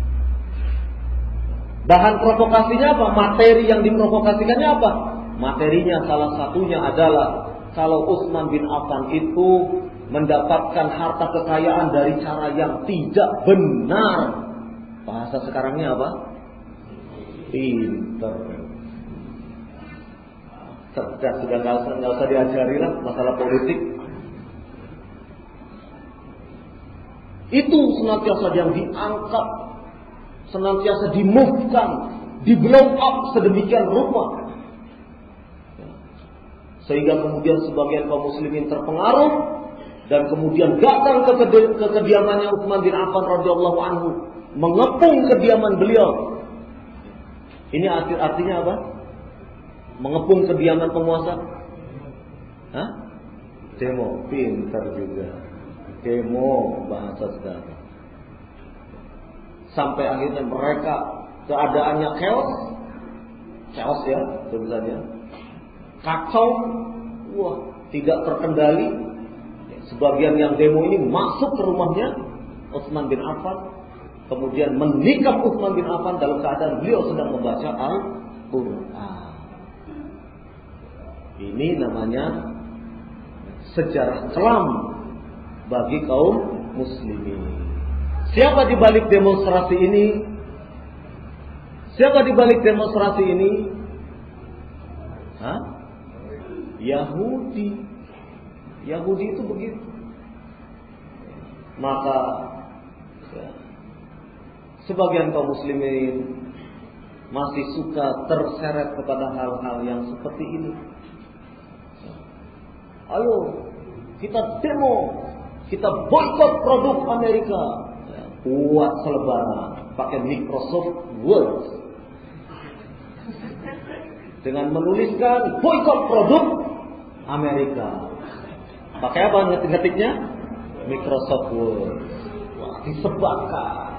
Bahan provokasinya apa? Materi yang diprovokasikannya apa? Materinya salah satunya adalah kalau Utsman bin Affan itu mendapatkan harta kekayaan dari cara yang tidak benar. Bahasa sekarangnya apa? Pinter. Cerdas, sudah nggak usah, nggak usah diajari lah masalah politik. Itu senantiasa yang diangkat, senantiasa di-move-kan, di-blow up sedemikian rupa, sehingga kemudian sebagian kaum muslimin terpengaruh dan kemudian datang ke, ke kediamannya Utsman bin Affan radhiyallahu anhu, mengepung kediaman beliau. Ini arti, artinya apa? Mengepung kediaman penguasa? Hah? Demo, pintar juga. Demo bahasa sekarang. Sampai akhirnya mereka keadaannya chaos, chaos ya, tentu saja. Kacau, wah, tidak terkendali. Sebagian yang demo ini masuk ke rumahnya Utsman bin Affan, kemudian menikam Utsman bin Affan dalam keadaan beliau sedang membaca Al-Quran. Ini namanya sejarah kelam bagi kaum muslimin. Siapa di balik demonstrasi ini? Siapa di balik demonstrasi ini? Hah? Yahudi. Yahudi itu begitu. Maka ya, sebagian kaum muslimin masih suka terseret kepada hal-hal yang seperti ini. Ayo kita demo, kita boikot produk Amerika. Buat selebaran pakai Microsoft Word dengan menuliskan boikot produk Amerika. Pakai apa ngetik-ngetiknya? Microsoft Word. Wah, disebarkan.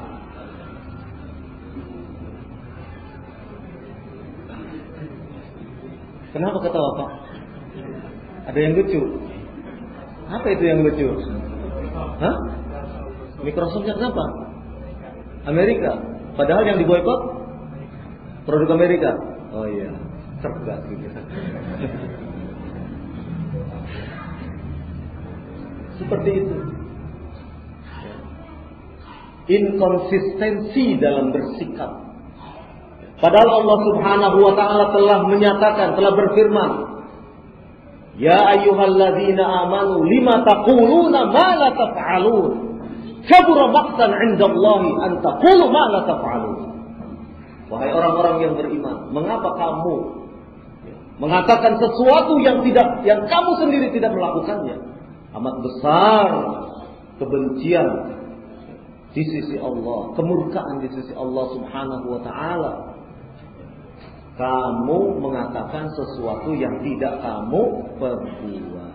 Kenapa ketawa, Pak? Ada yang lucu? Apa itu yang lucu? Hah? Microsoftnya kenapa? Amerika. Padahal yang diboikot produk Amerika. Oh iya, cerdas gitu. Seperti itu. Inkonsistensi dalam bersikap. Padahal Allah Subhanahu wa taala telah menyatakan, telah berfirman, "Ya ayyuhalladzina amanu lima taquluna ma la taf'alun? Kabura maqtan 'indallahi an taqulu ma la taf'alun." Wahai orang-orang yang beriman, mengapa kamu mengatakan sesuatu yang tidak, yang kamu sendiri tidak melakukannya? Amat besar kebencian di sisi Allah, kemurkaan di sisi Allah Subhanahu wa taala. Kamu mengatakan sesuatu yang tidak kamu perbuat.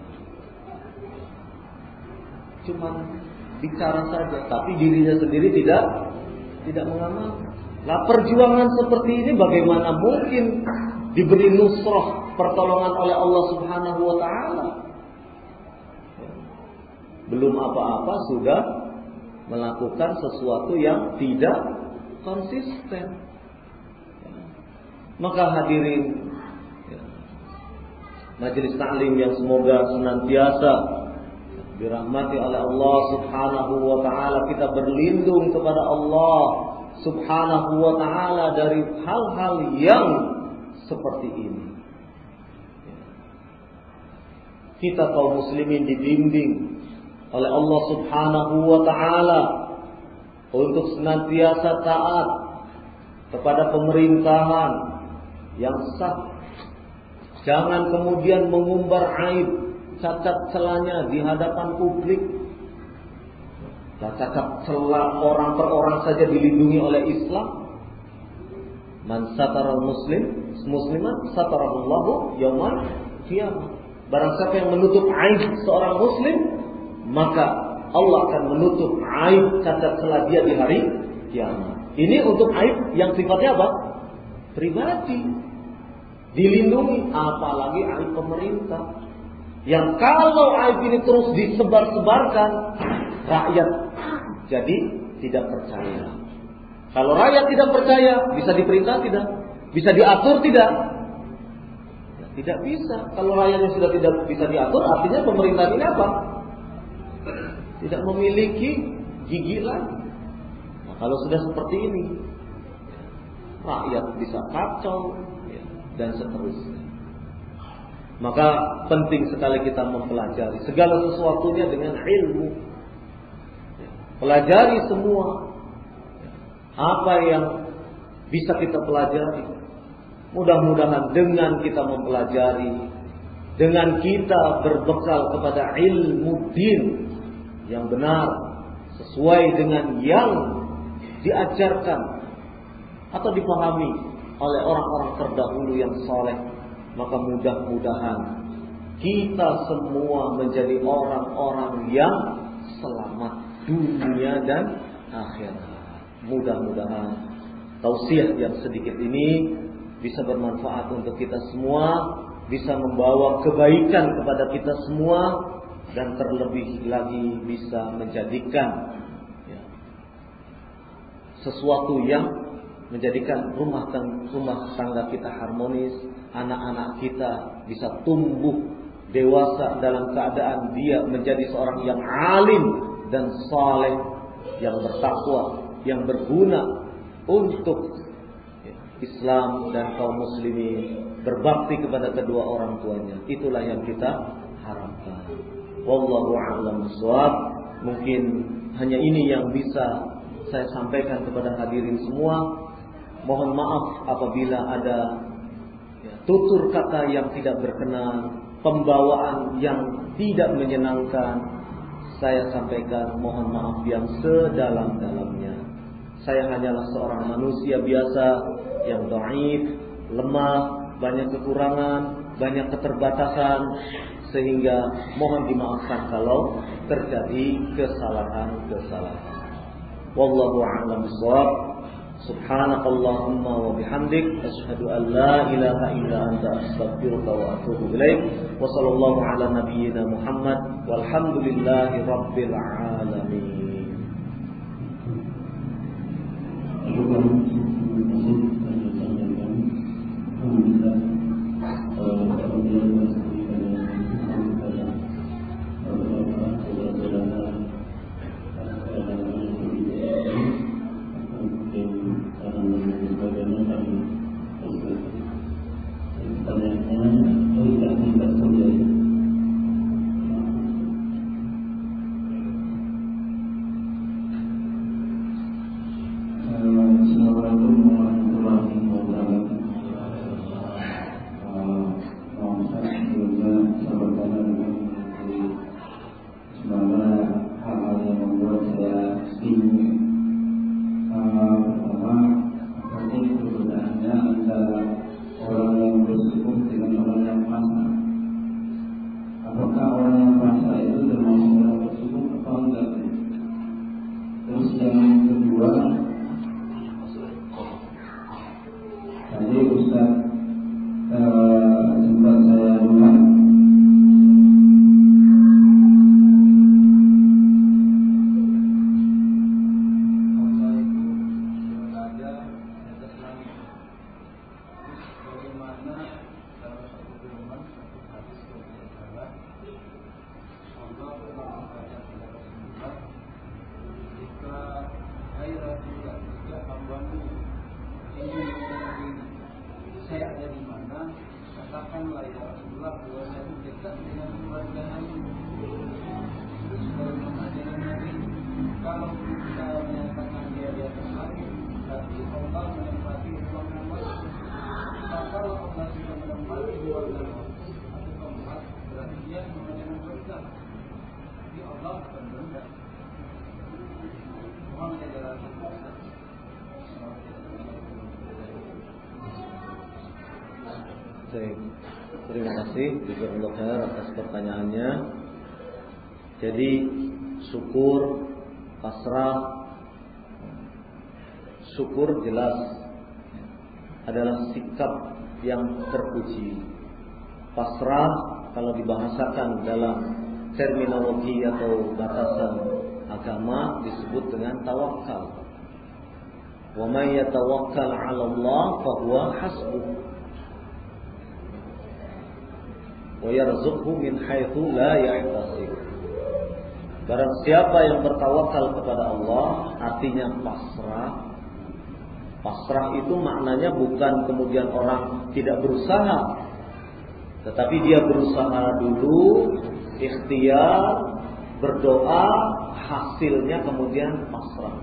Cuma bicara saja, tapi dirinya sendiri tidak tidak mengamalkan. Lah perjuangan seperti ini bagaimana mungkin diberi nusrah, pertolongan oleh Allah Subhanahu wa taala? Belum apa-apa sudah melakukan sesuatu yang tidak konsisten. Maka hadirin majelis taklim yang semoga senantiasa dirahmati oleh Allah Subhanahu wa ta'ala. Kita berlindung kepada Allah Subhanahu wa ta'ala dari hal-hal yang seperti ini. Kita kaum muslimin dibimbing oleh Allah Subhanahu wa ta'ala untuk senantiasa taat kepada pemerintahan yang sah. Jangan kemudian mengumbar aib, cacat celanya di hadapan publik. Cacat celah orang per orang saja dilindungi oleh Islam. Man sataral muslim musliman satarallahu yaumal qiyamah. Barang siapa yang menutup aib seorang muslim, maka Allah akan menutup aib cacat celah dia di hari kiamat. Ini untuk aib yang sifatnya apa? Pribadi. Dilindungi, apalagi aib pemerintah. Yang kalau aib ini terus disebar-sebarkan, rakyat jadi tidak percaya. Kalau rakyat tidak percaya, bisa diperintah tidak? Bisa diatur tidak? Ya, tidak bisa. Kalau rakyatnya sudah tidak bisa diatur, artinya pemerintah ini apa? Tidak memiliki gigi lagi. Nah, kalau sudah seperti ini, rakyat bisa kacau, ya, dan seterusnya. Maka penting sekali kita mempelajari segala sesuatunya dengan ilmu. Pelajari semua apa yang bisa kita pelajari. Mudah-mudahan dengan kita mempelajari, dengan kita berbekal kepada ilmu din yang benar, sesuai dengan yang diajarkan atau dipahami oleh orang-orang terdahulu yang saleh, maka mudah-mudahan kita semua menjadi orang-orang yang selamat dunia dan akhirat. Mudah-mudahan tausiah yang sedikit ini bisa bermanfaat untuk kita semua, bisa membawa kebaikan kepada kita semua, dan terlebih lagi bisa menjadikan ya, sesuatu yang menjadikan rumah tangga, rumah tangga kita harmonis, anak-anak kita bisa tumbuh dewasa dalam keadaan dia menjadi seorang yang alim dan saleh, yang bertakwa, yang berguna untuk Islam dan kaum muslimin, berbakti kepada kedua orang tuanya. Itulah yang kita harapkan. Wallahu a'lam bishawab. Mungkin hanya ini yang bisa saya sampaikan kepada hadirin semua. Mohon maaf apabila ada ya, tutur kata yang tidak berkenan, pembawaan yang tidak menyenangkan. Saya sampaikan mohon maaf yang sedalam-dalamnya. Saya hanyalah seorang manusia biasa yang dhaif, lemah, banyak kekurangan, banyak keterbatasan, sehingga mohon dimaafkan kalau terjadi kesalahan-kesalahan. Wallahu a'lam bishawab. Subhanakallahumma wa bihamdik, asyhadu an la ilaha illa anta, astaghfiruka wa atubu ilaik. Wa sallallahu ala nabiyyina Muhammad walhamdulillahi rabbil alamin. ya Rasulullah bahwasanya dekat dengan keluarga Nabi. Terus bagaimana ajaran Nabi? Kalau kita menyatakan dia di atas langit, tapi Allah menempati ruang namanya. Maka kalau Allah sudah menempati ruang namanya atau tempat, berarti dia mengenai berkah. Jadi Allah akan berendah. Mohon penjelasan Ustaz. Baik, terima kasih Jazakallahu khair atas pertanyaannya. Jadi syukur, pasrah, syukur jelas adalah sikap yang terpuji. Pasrah kalau dibahasakan dalam terminologi atau batasan agama disebut dengan tawakal. Wa may yatawakkal 'ala Allah fa huwa hasbuh. Wa yarzuqhu min haitsu la yahtasib. Barang siapa yang bertawakal kepada Allah, artinya pasrah. Pasrah itu maknanya bukan kemudian orang tidak berusaha, tetapi dia berusaha dulu, ikhtiar, berdoa, hasilnya kemudian pasrah.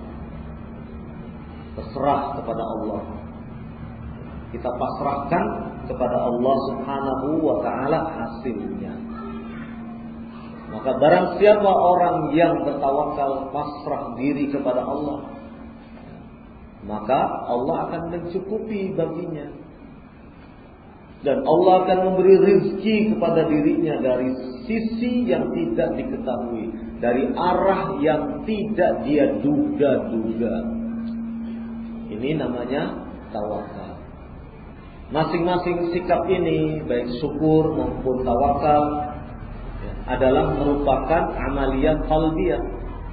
Pasrah kepada Allah. Kita pasrahkan kepada Allah Subhanahu wa ta'ala hasilnya. Maka barang siapa orang yang bertawakal, pasrah diri kepada Allah, maka Allah akan mencukupi baginya. Dan Allah akan memberi rezeki kepada dirinya dari sisi yang tidak diketahui, dari arah yang tidak dia duga-duga. Ini namanya tawakal. Masing-masing sikap ini, baik syukur maupun tawakal, adalah merupakan amaliyat qalbiyah.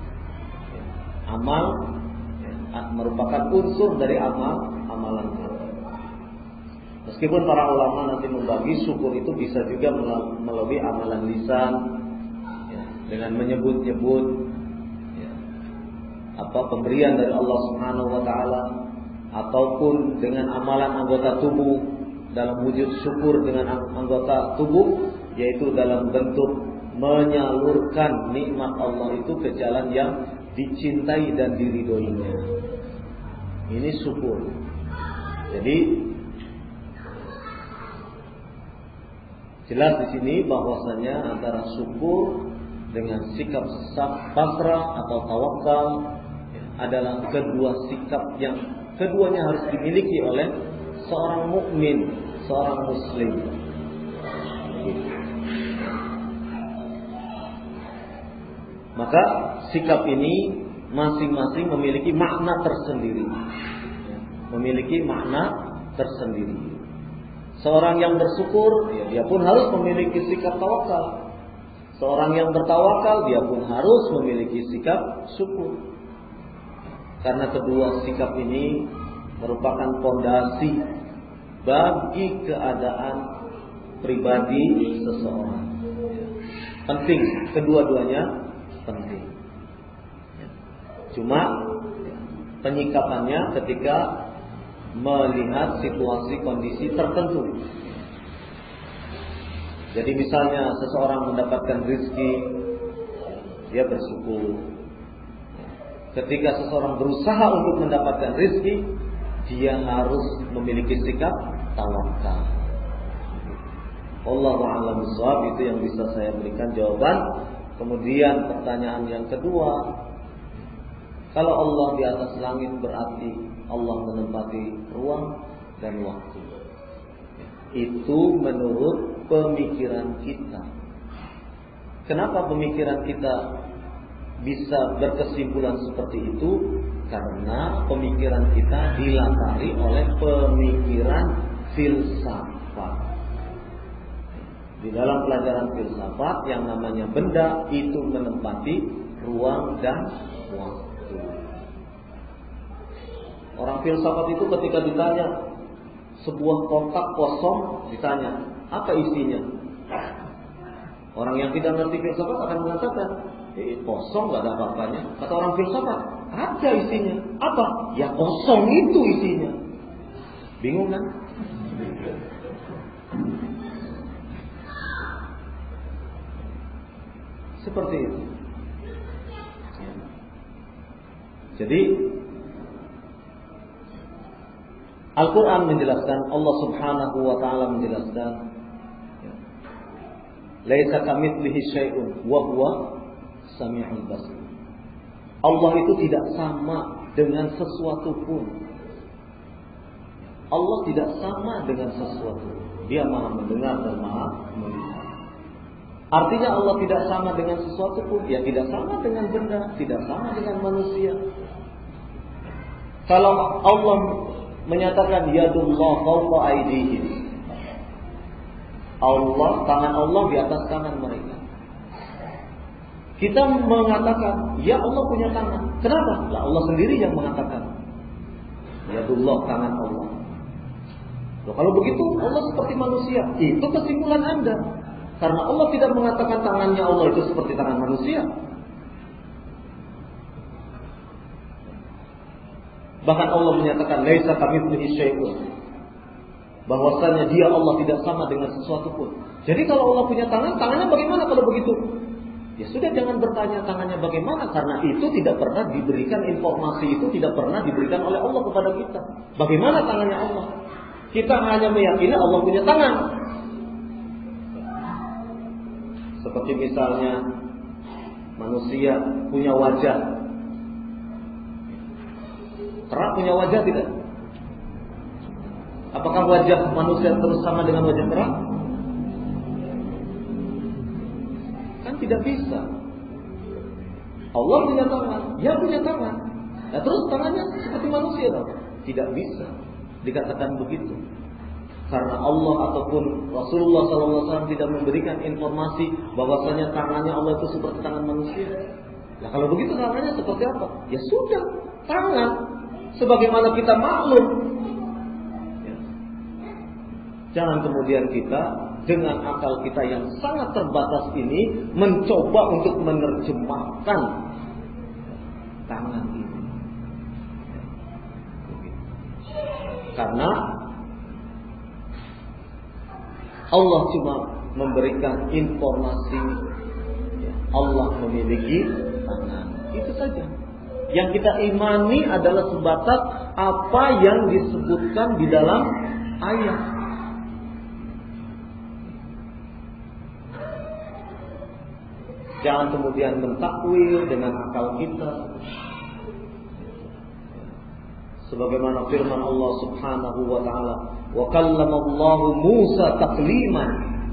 Amal merupakan unsur dari amal amalan hati. Meskipun para ulama nanti membagi syukur itu bisa juga melalui amalan lisan, ya, dengan menyebut-nyebut ya, apa pemberian dari Allah Subhanahu wa taala, ataupun dengan amalan anggota tubuh dalam wujud syukur dengan anggota tubuh, yaitu dalam bentuk menyalurkan nikmat Allah itu ke jalan yang dicintai dan diridhoinya. Ini syukur. Jadi jelas di sini bahwasanya antara syukur dengan sikap pasrah atau tawakal adalah kedua sikap yang keduanya harus dimiliki oleh seorang mukmin, seorang muslim. Maka sikap ini masing-masing memiliki makna tersendiri. Memiliki makna tersendiri. Seorang yang bersyukur, ya, dia pun harus memiliki sikap tawakal. Seorang yang bertawakal, dia pun harus memiliki sikap syukur. Karena kedua sikap ini merupakan fondasi bagi keadaan pribadi seseorang. Penting, kedua-duanya penting. Cuma penyikapannya ketika melihat situasi kondisi tertentu. Jadi misalnya seseorang mendapatkan rezeki, dia bersyukur. Ketika seseorang berusaha untuk mendapatkan rezeki, dia harus memiliki sikap tawakal. Wallahu a'lam bishawab, itu yang bisa saya berikan jawaban. Kemudian pertanyaan yang kedua, kalau Allah di atas langit berarti Allah menempati ruang dan waktu. Itu menurut pemikiran kita. Kenapa pemikiran kita bisa berkesimpulan seperti itu? Karena pemikiran kita dilatari oleh pemikiran filsafat. Di dalam pelajaran filsafat yang namanya benda itu menempati ruang dan waktu. Orang filsafat itu ketika ditanya sebuah kotak kosong, ditanya apa isinya? Orang yang tidak mengerti filsafat akan mengatakan, eh, kosong, gak ada apa-apanya. Kata orang filsafat, ada isinya. Apa? Ya kosong itu isinya. Bingung kan? Seperti itu. Jadi Al-Quran menjelaskan, Allah Subhanahu wa Ta'ala menjelaskan, laisa kamitslihi syai'un wa huwa samiul basir. Allah itu tidak sama dengan sesuatu pun. Allah tidak sama dengan sesuatu. Dia Maha mendengar dan Maha melihat. Artinya Allah tidak sama dengan sesuatu pun. Ya tidak sama dengan benda, tidak sama dengan manusia. Kalau Allah menyatakan yadullah fawqa aydihim, Allah, tangan Allah di atas tangan mereka. Kita mengatakan, ya Allah punya tangan. Kenapa? Lah Allah sendiri yang mengatakan yadullah, tangan Allah. Loh, kalau begitu Allah seperti manusia. Itu kesimpulan Anda. Karena Allah tidak mengatakan tangannya Allah itu seperti tangan manusia. Bahkan Allah menyatakan laisa kamitslihi syai'un, bahwasanya dia Allah tidak sama dengan sesuatu pun. Jadi kalau Allah punya tangan, tangannya bagaimana kalau begitu? Ya sudah, jangan bertanya tangannya bagaimana, karena itu tidak pernah diberikan, informasi itu tidak pernah diberikan oleh Allah kepada kita. Bagaimana tangannya Allah? Kita hanya meyakini Allah punya tangan. Seperti misalnya manusia punya wajah. Kera punya wajah tidak? Apakah wajah manusia terus sama dengan wajah kera? Kan tidak bisa. Allah punya tangan, ya punya tangan. Nah, terus tangannya seperti manusia dong? Tidak bisa dikatakan begitu. Karena Allah ataupun Rasulullah shallallahu alaihi wasallam tidak memberikan informasi bahwasanya tangannya Allah itu seperti tangan manusia. Nah kalau begitu tangannya seperti apa? Ya sudah, tangan. Sebagaimana kita maklum. Ya. Jangan kemudian kita dengan akal kita yang sangat terbatas ini mencoba untuk menerjemahkan tangan ini. Karena Allah cuma memberikan informasi Allah memiliki tangan. Itu saja. Yang kita imani adalah sebatas apa yang disebutkan di dalam ayat. Jangan kemudian mentakwil dengan akal kita. Sebagaimana firman Allah Subhanahu wa Ta'ala, wa kallamallahu Musa takliman.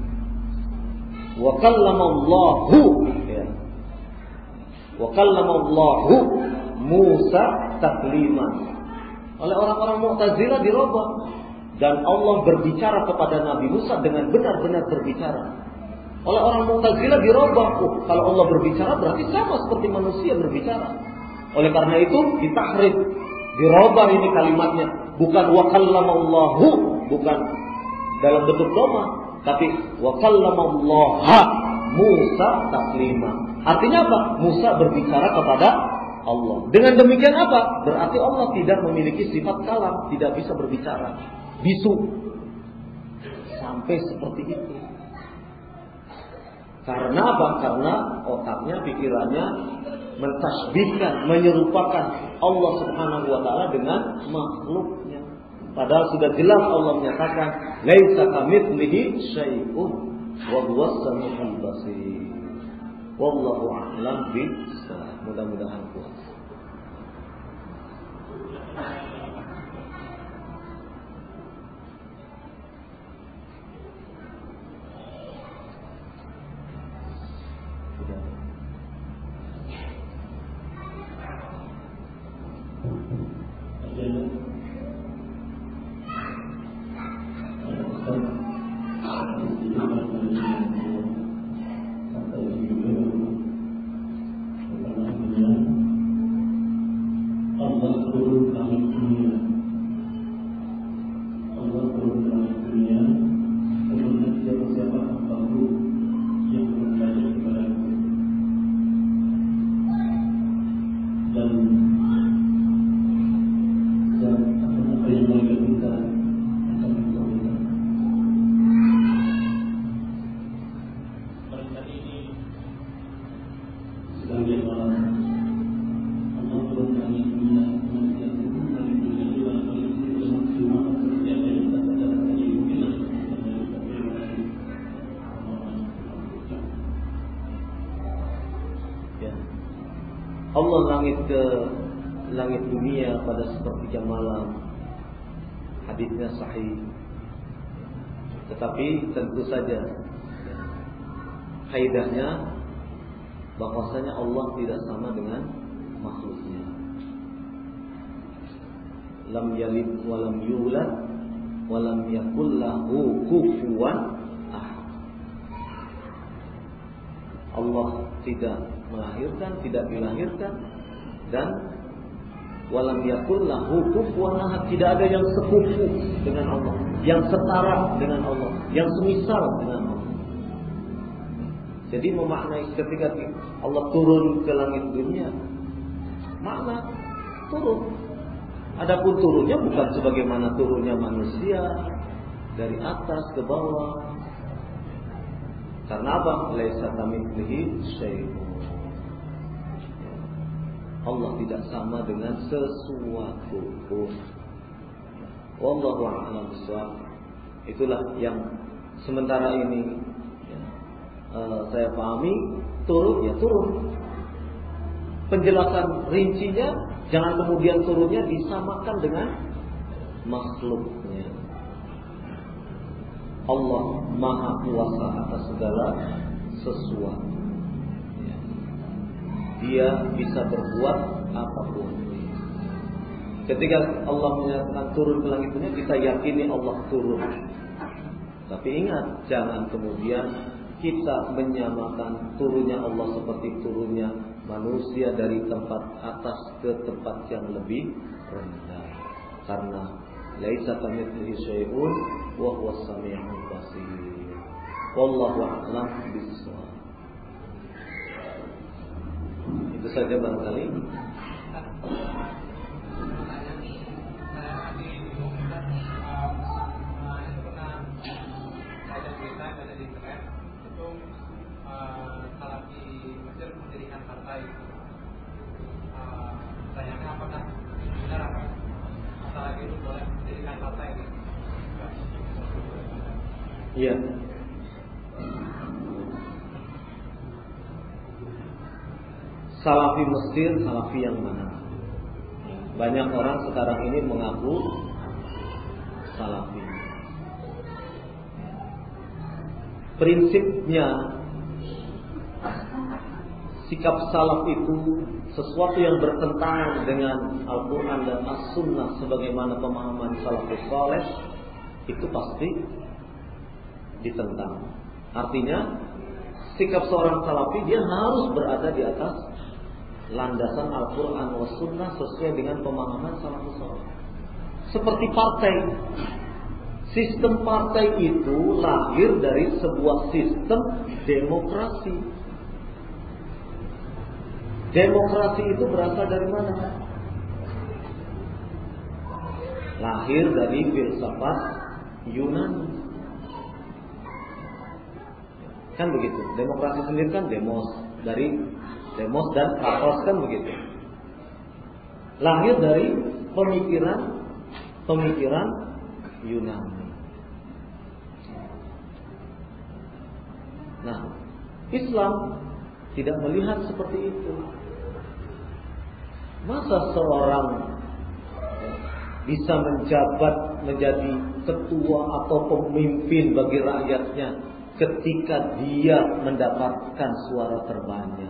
Wa kallamallahu ya. Wa kallamallahu Musa takliman. Oleh orang-orang Mu'tazilah dirubah, dan Allah berbicara kepada Nabi Musa dengan benar-benar berbicara. Oleh orang Mu'tazilah dirubah, oh, kalau Allah berbicara berarti sama seperti manusia berbicara. Oleh karena itu ditahrif, dirubah ini kalimatnya, bukan wa kallamallahu, bukan dalam bentuk dhamma, tapi wa kallamallaha Musa taklima. Artinya apa? Musa berbicara kepada Allah. Dengan demikian apa? Berarti Allah tidak memiliki sifat kalam, tidak bisa berbicara, bisu. Sampai seperti itu. Karena apa? Karena otaknya, pikirannya mentasbihkan, menyerupakan Allah Subhanahu wa Ta'ala dengan makhluknya. Padahal sudah jelas Allah menyatakan laisa kamitslihi syai'un wa huwas samiul basir. Wallahu a'lam bishawab. Mudah-mudahan kuat. Allah langit ke langit dunia pada sepertiga malam. Hadisnya sahih. Tetapi tentu saja kaidahnya bahwasanya Allah tidak sama dengan makhluknya. Lam yalid wa lam yulad wa lam yakul lahu kufuwan ahad. Allah tidak melahirkan, tidak dilahirkan, dan walam yakul lahu kufuwan ahad, tidak ada yang sekufu dengan Allah, yang setara dengan Allah, yang semisal dengan Allah. Jadi memaknai ketika Allah turun ke langit dunia, makna turun. Adapun turunnya bukan sebagaimana turunnya manusia dari atas ke bawah. Karena apa? Laisa kamitslihi syai'un. Allah tidak sama dengan sesuatu pun. Wallahu a'lam bishawab. Itulah yang sementara ini ya, uh, saya pahami. Turun ya turun. Penjelasan rincinya jangan kemudian turunnya disamakan dengan makhluknya. Allah Maha Kuasa atas segala sesuatu. Dia bisa berbuat apapun. Ketika Allah menyatakan turun ke langit dunia, kita yakini Allah turun. Tapi ingat, jangan kemudian kita menyamakan turunnya Allah seperti turunnya manusia dari tempat atas ke tempat yang lebih rendah. Karena laisa kamitslihi syai'un wa huwas samii'ul basir. Wallahu a'lam bishawab. Itu saja barangkali. Iya. Salafi Mesir, Salafi yang mana? Banyak orang sekarang ini mengaku Salafi. Prinsipnya sikap salaf itu sesuatu yang bertentangan dengan Al-Quran dan As-Sunnah sebagaimana pemahaman salafus saleh, itu pasti ditentang. Artinya sikap seorang salafi dia harus berada di atas landasan Al-Quran wa Sunnah sesuai dengan pemahaman salafus saleh. Seperti partai, sistem partai itu lahir dari sebuah sistem demokrasi. Demokrasi itu berasal dari mana? Lahir dari filsafat Yunani. Kan begitu. Demokrasi sendiri kan demos, dari demos dan kratos kan begitu. Lahir dari pemikiran pemikiran Yunani. Nah, Islam tidak melihat seperti itu. Masa seorang bisa menjabat menjadi ketua atau pemimpin bagi rakyatnya ketika dia mendapatkan suara terbanyak?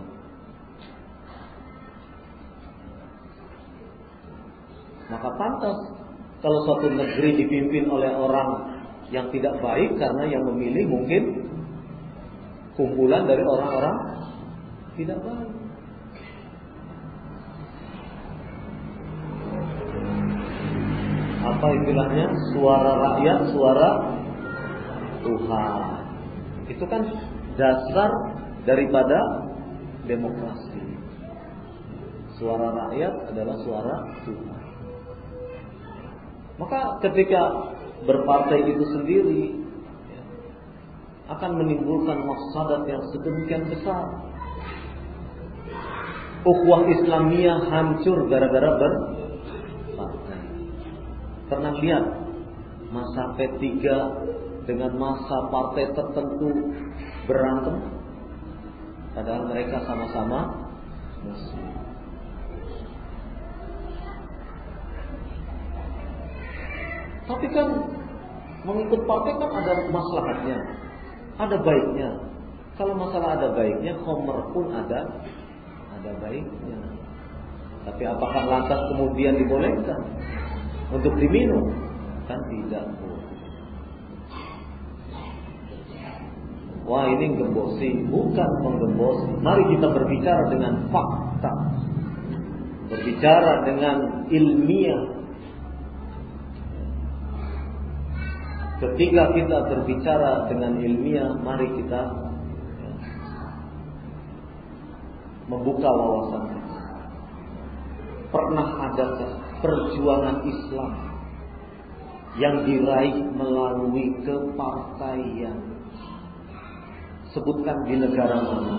Maka pantas kalau suatu negeri dipimpin oleh orang yang tidak baik karena yang memilih mungkin kumpulan dari orang-orang tidak baik. Apa istilahnya? Suara rakyat, suara Tuhan. Itu kan dasar daripada demokrasi. Suara rakyat adalah suara Tuhan. Maka ketika berpartai itu sendiri ya, akan menimbulkan mafsadat yang sedemikian besar. Ukhuwah Islamiyah hancur gara-gara berpartai. Pernah lihat masa P tiga dengan masa partai tertentu berantem, padahal mereka sama-sama Muslim. Tapi kan mengikut partai kan ada maslahatnya, ada baiknya. Kalau masalah ada baiknya, khamr pun ada ada baiknya. Tapi apakah lantas kemudian dibolehkan untuk diminum? Kan tidak. Wah, ini gembosi, bukan menggembosi. Mari kita berbicara dengan fakta, berbicara dengan ilmiah. Ketika kita berbicara dengan ilmiah, mari kita membuka wawasan. Pernah adakah perjuangan Islam yang diraih melalui kepartaian? Sebutkan di negara mana?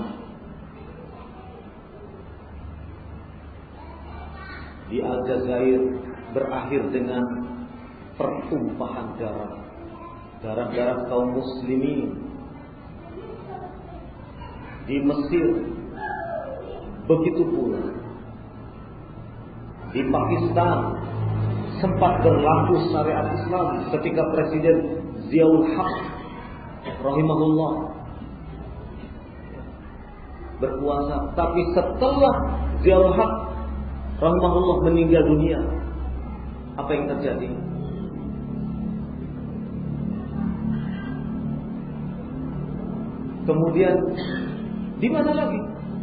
Di Aljazair berakhir dengan pertumpahan darah, darah-darah kaum muslimin. Di Mesir begitu pula. Di Pakistan sempat berlaku syariat Islam ketika Presiden Ziaul Haq rahimahullah berkuasa. Tapi setelah Ziaul Haq rahimahullah meninggal dunia, apa yang terjadi? Kemudian di mana lagi?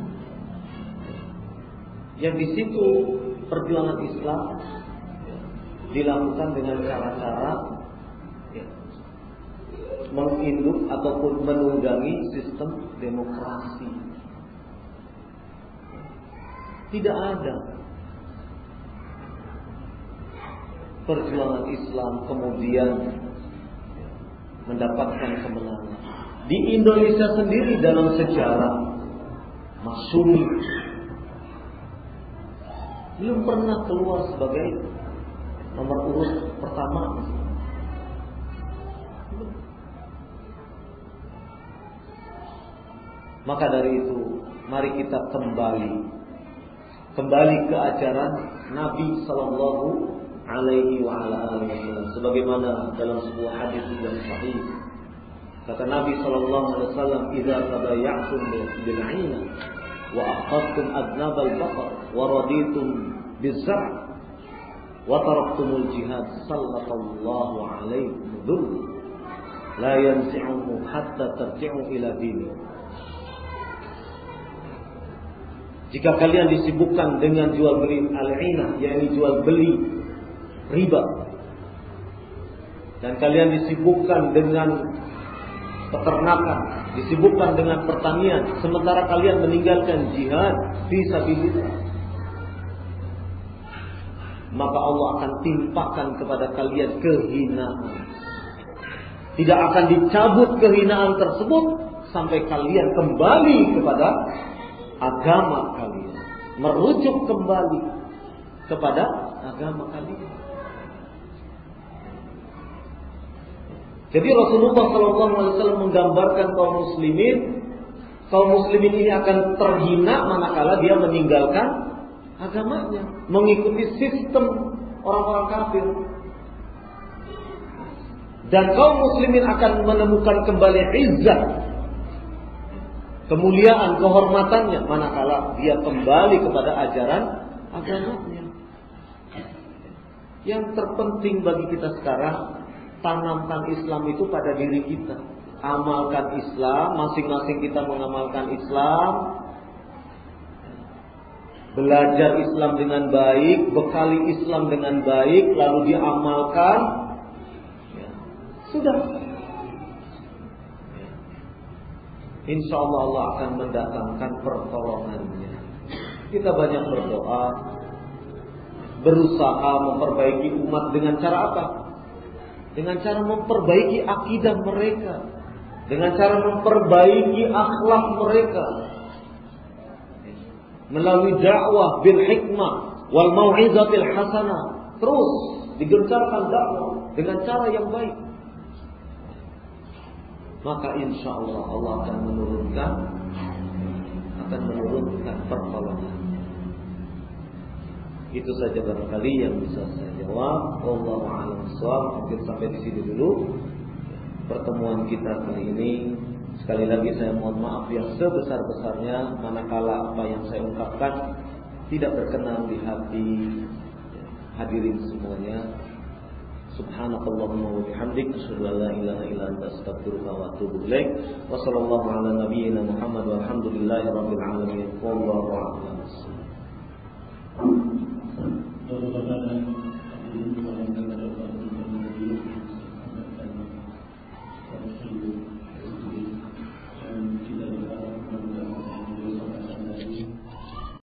Yang di situ perjuangan Islam dilakukan dengan cara-cara menginduk ataupun menunggangi sistem demokrasi. Tidak ada perjuangan Islam kemudian mendapatkan kemenangan. Di Indonesia sendiri dalam sejarah Masyumi belum pernah keluar sebagai nomor urut pertama. Maka dari itu, mari kita kembali kembali ke ajaran Nabi Sallallahu Alaihi Wasallam, sebagaimana dalam sebuah hadis yang sahih. Kata Nabi Sallallahu Alaihi Wasallam, "Idza tabaya'tum bil 'aina wa akhadtum adnab al-baqar wa raditum biz-zar' wa taraktumul jihad sallallahu alaikum dhull la yanzi'uhu hatta tarji'u ila dini." Jika kalian disibukkan dengan jual beli al-'inah, yakni jual beli riba, dan kalian disibukkan dengan peternakan, disibukkan dengan pertanian, sementara kalian meninggalkan jihad fi sabilillah, maka Allah akan timpakan kepada kalian kehinaan. Tidak akan dicabut kehinaan tersebut sampai kalian kembali kepada agama kalian, merujuk kembali kepada agama kalian. Jadi Rasulullah shallallahu alaihi wasallam menggambarkan kaum muslimin, kaum muslimin ini akan terhina manakala dia meninggalkan agamanya, mengikuti sistem orang-orang kafir. Dan kaum muslimin akan menemukan kembali izzah, kemuliaan, kehormatannya manakala dia kembali kepada ajaran agamanya. Yang terpenting bagi kita sekarang, tanamkan Islam itu pada diri kita. Amalkan Islam, masing-masing kita mengamalkan Islam. Belajar Islam dengan baik, bekali Islam dengan baik, lalu diamalkan. Ya, sudah. Insya Allah Allah akan mendatangkan pertolongannya. Kita banyak berdoa, berusaha memperbaiki umat dengan cara apa? Dengan cara memperbaiki akidah mereka, dengan cara memperbaiki akhlak mereka, melalui dakwah bil hikmah wal mau'izatil hasanah. Terus digencarkan dakwah dengan cara yang baik. Maka insya Allah Allah akan menurunkan akan menurunkan pertolongan. Itu saja barangkali yang bisa saya jawab. Wallahu a'lam bishawab. Mungkin sampai di sini dulu pertemuan kita kali ini. Sekali lagi saya mohon maaf yang sebesar-besarnya manakala apa yang saya ungkapkan tidak berkenan di hati hadirin semuanya. Subhanakallahumma wa bihamdik asyhadu an la ilaha illa anta astaghfiruka wa atubu ilaik. Wa sallallahu ala nabiyyina Muhammad walhamdulillahi rabbil alamin. Wallahu a'lam.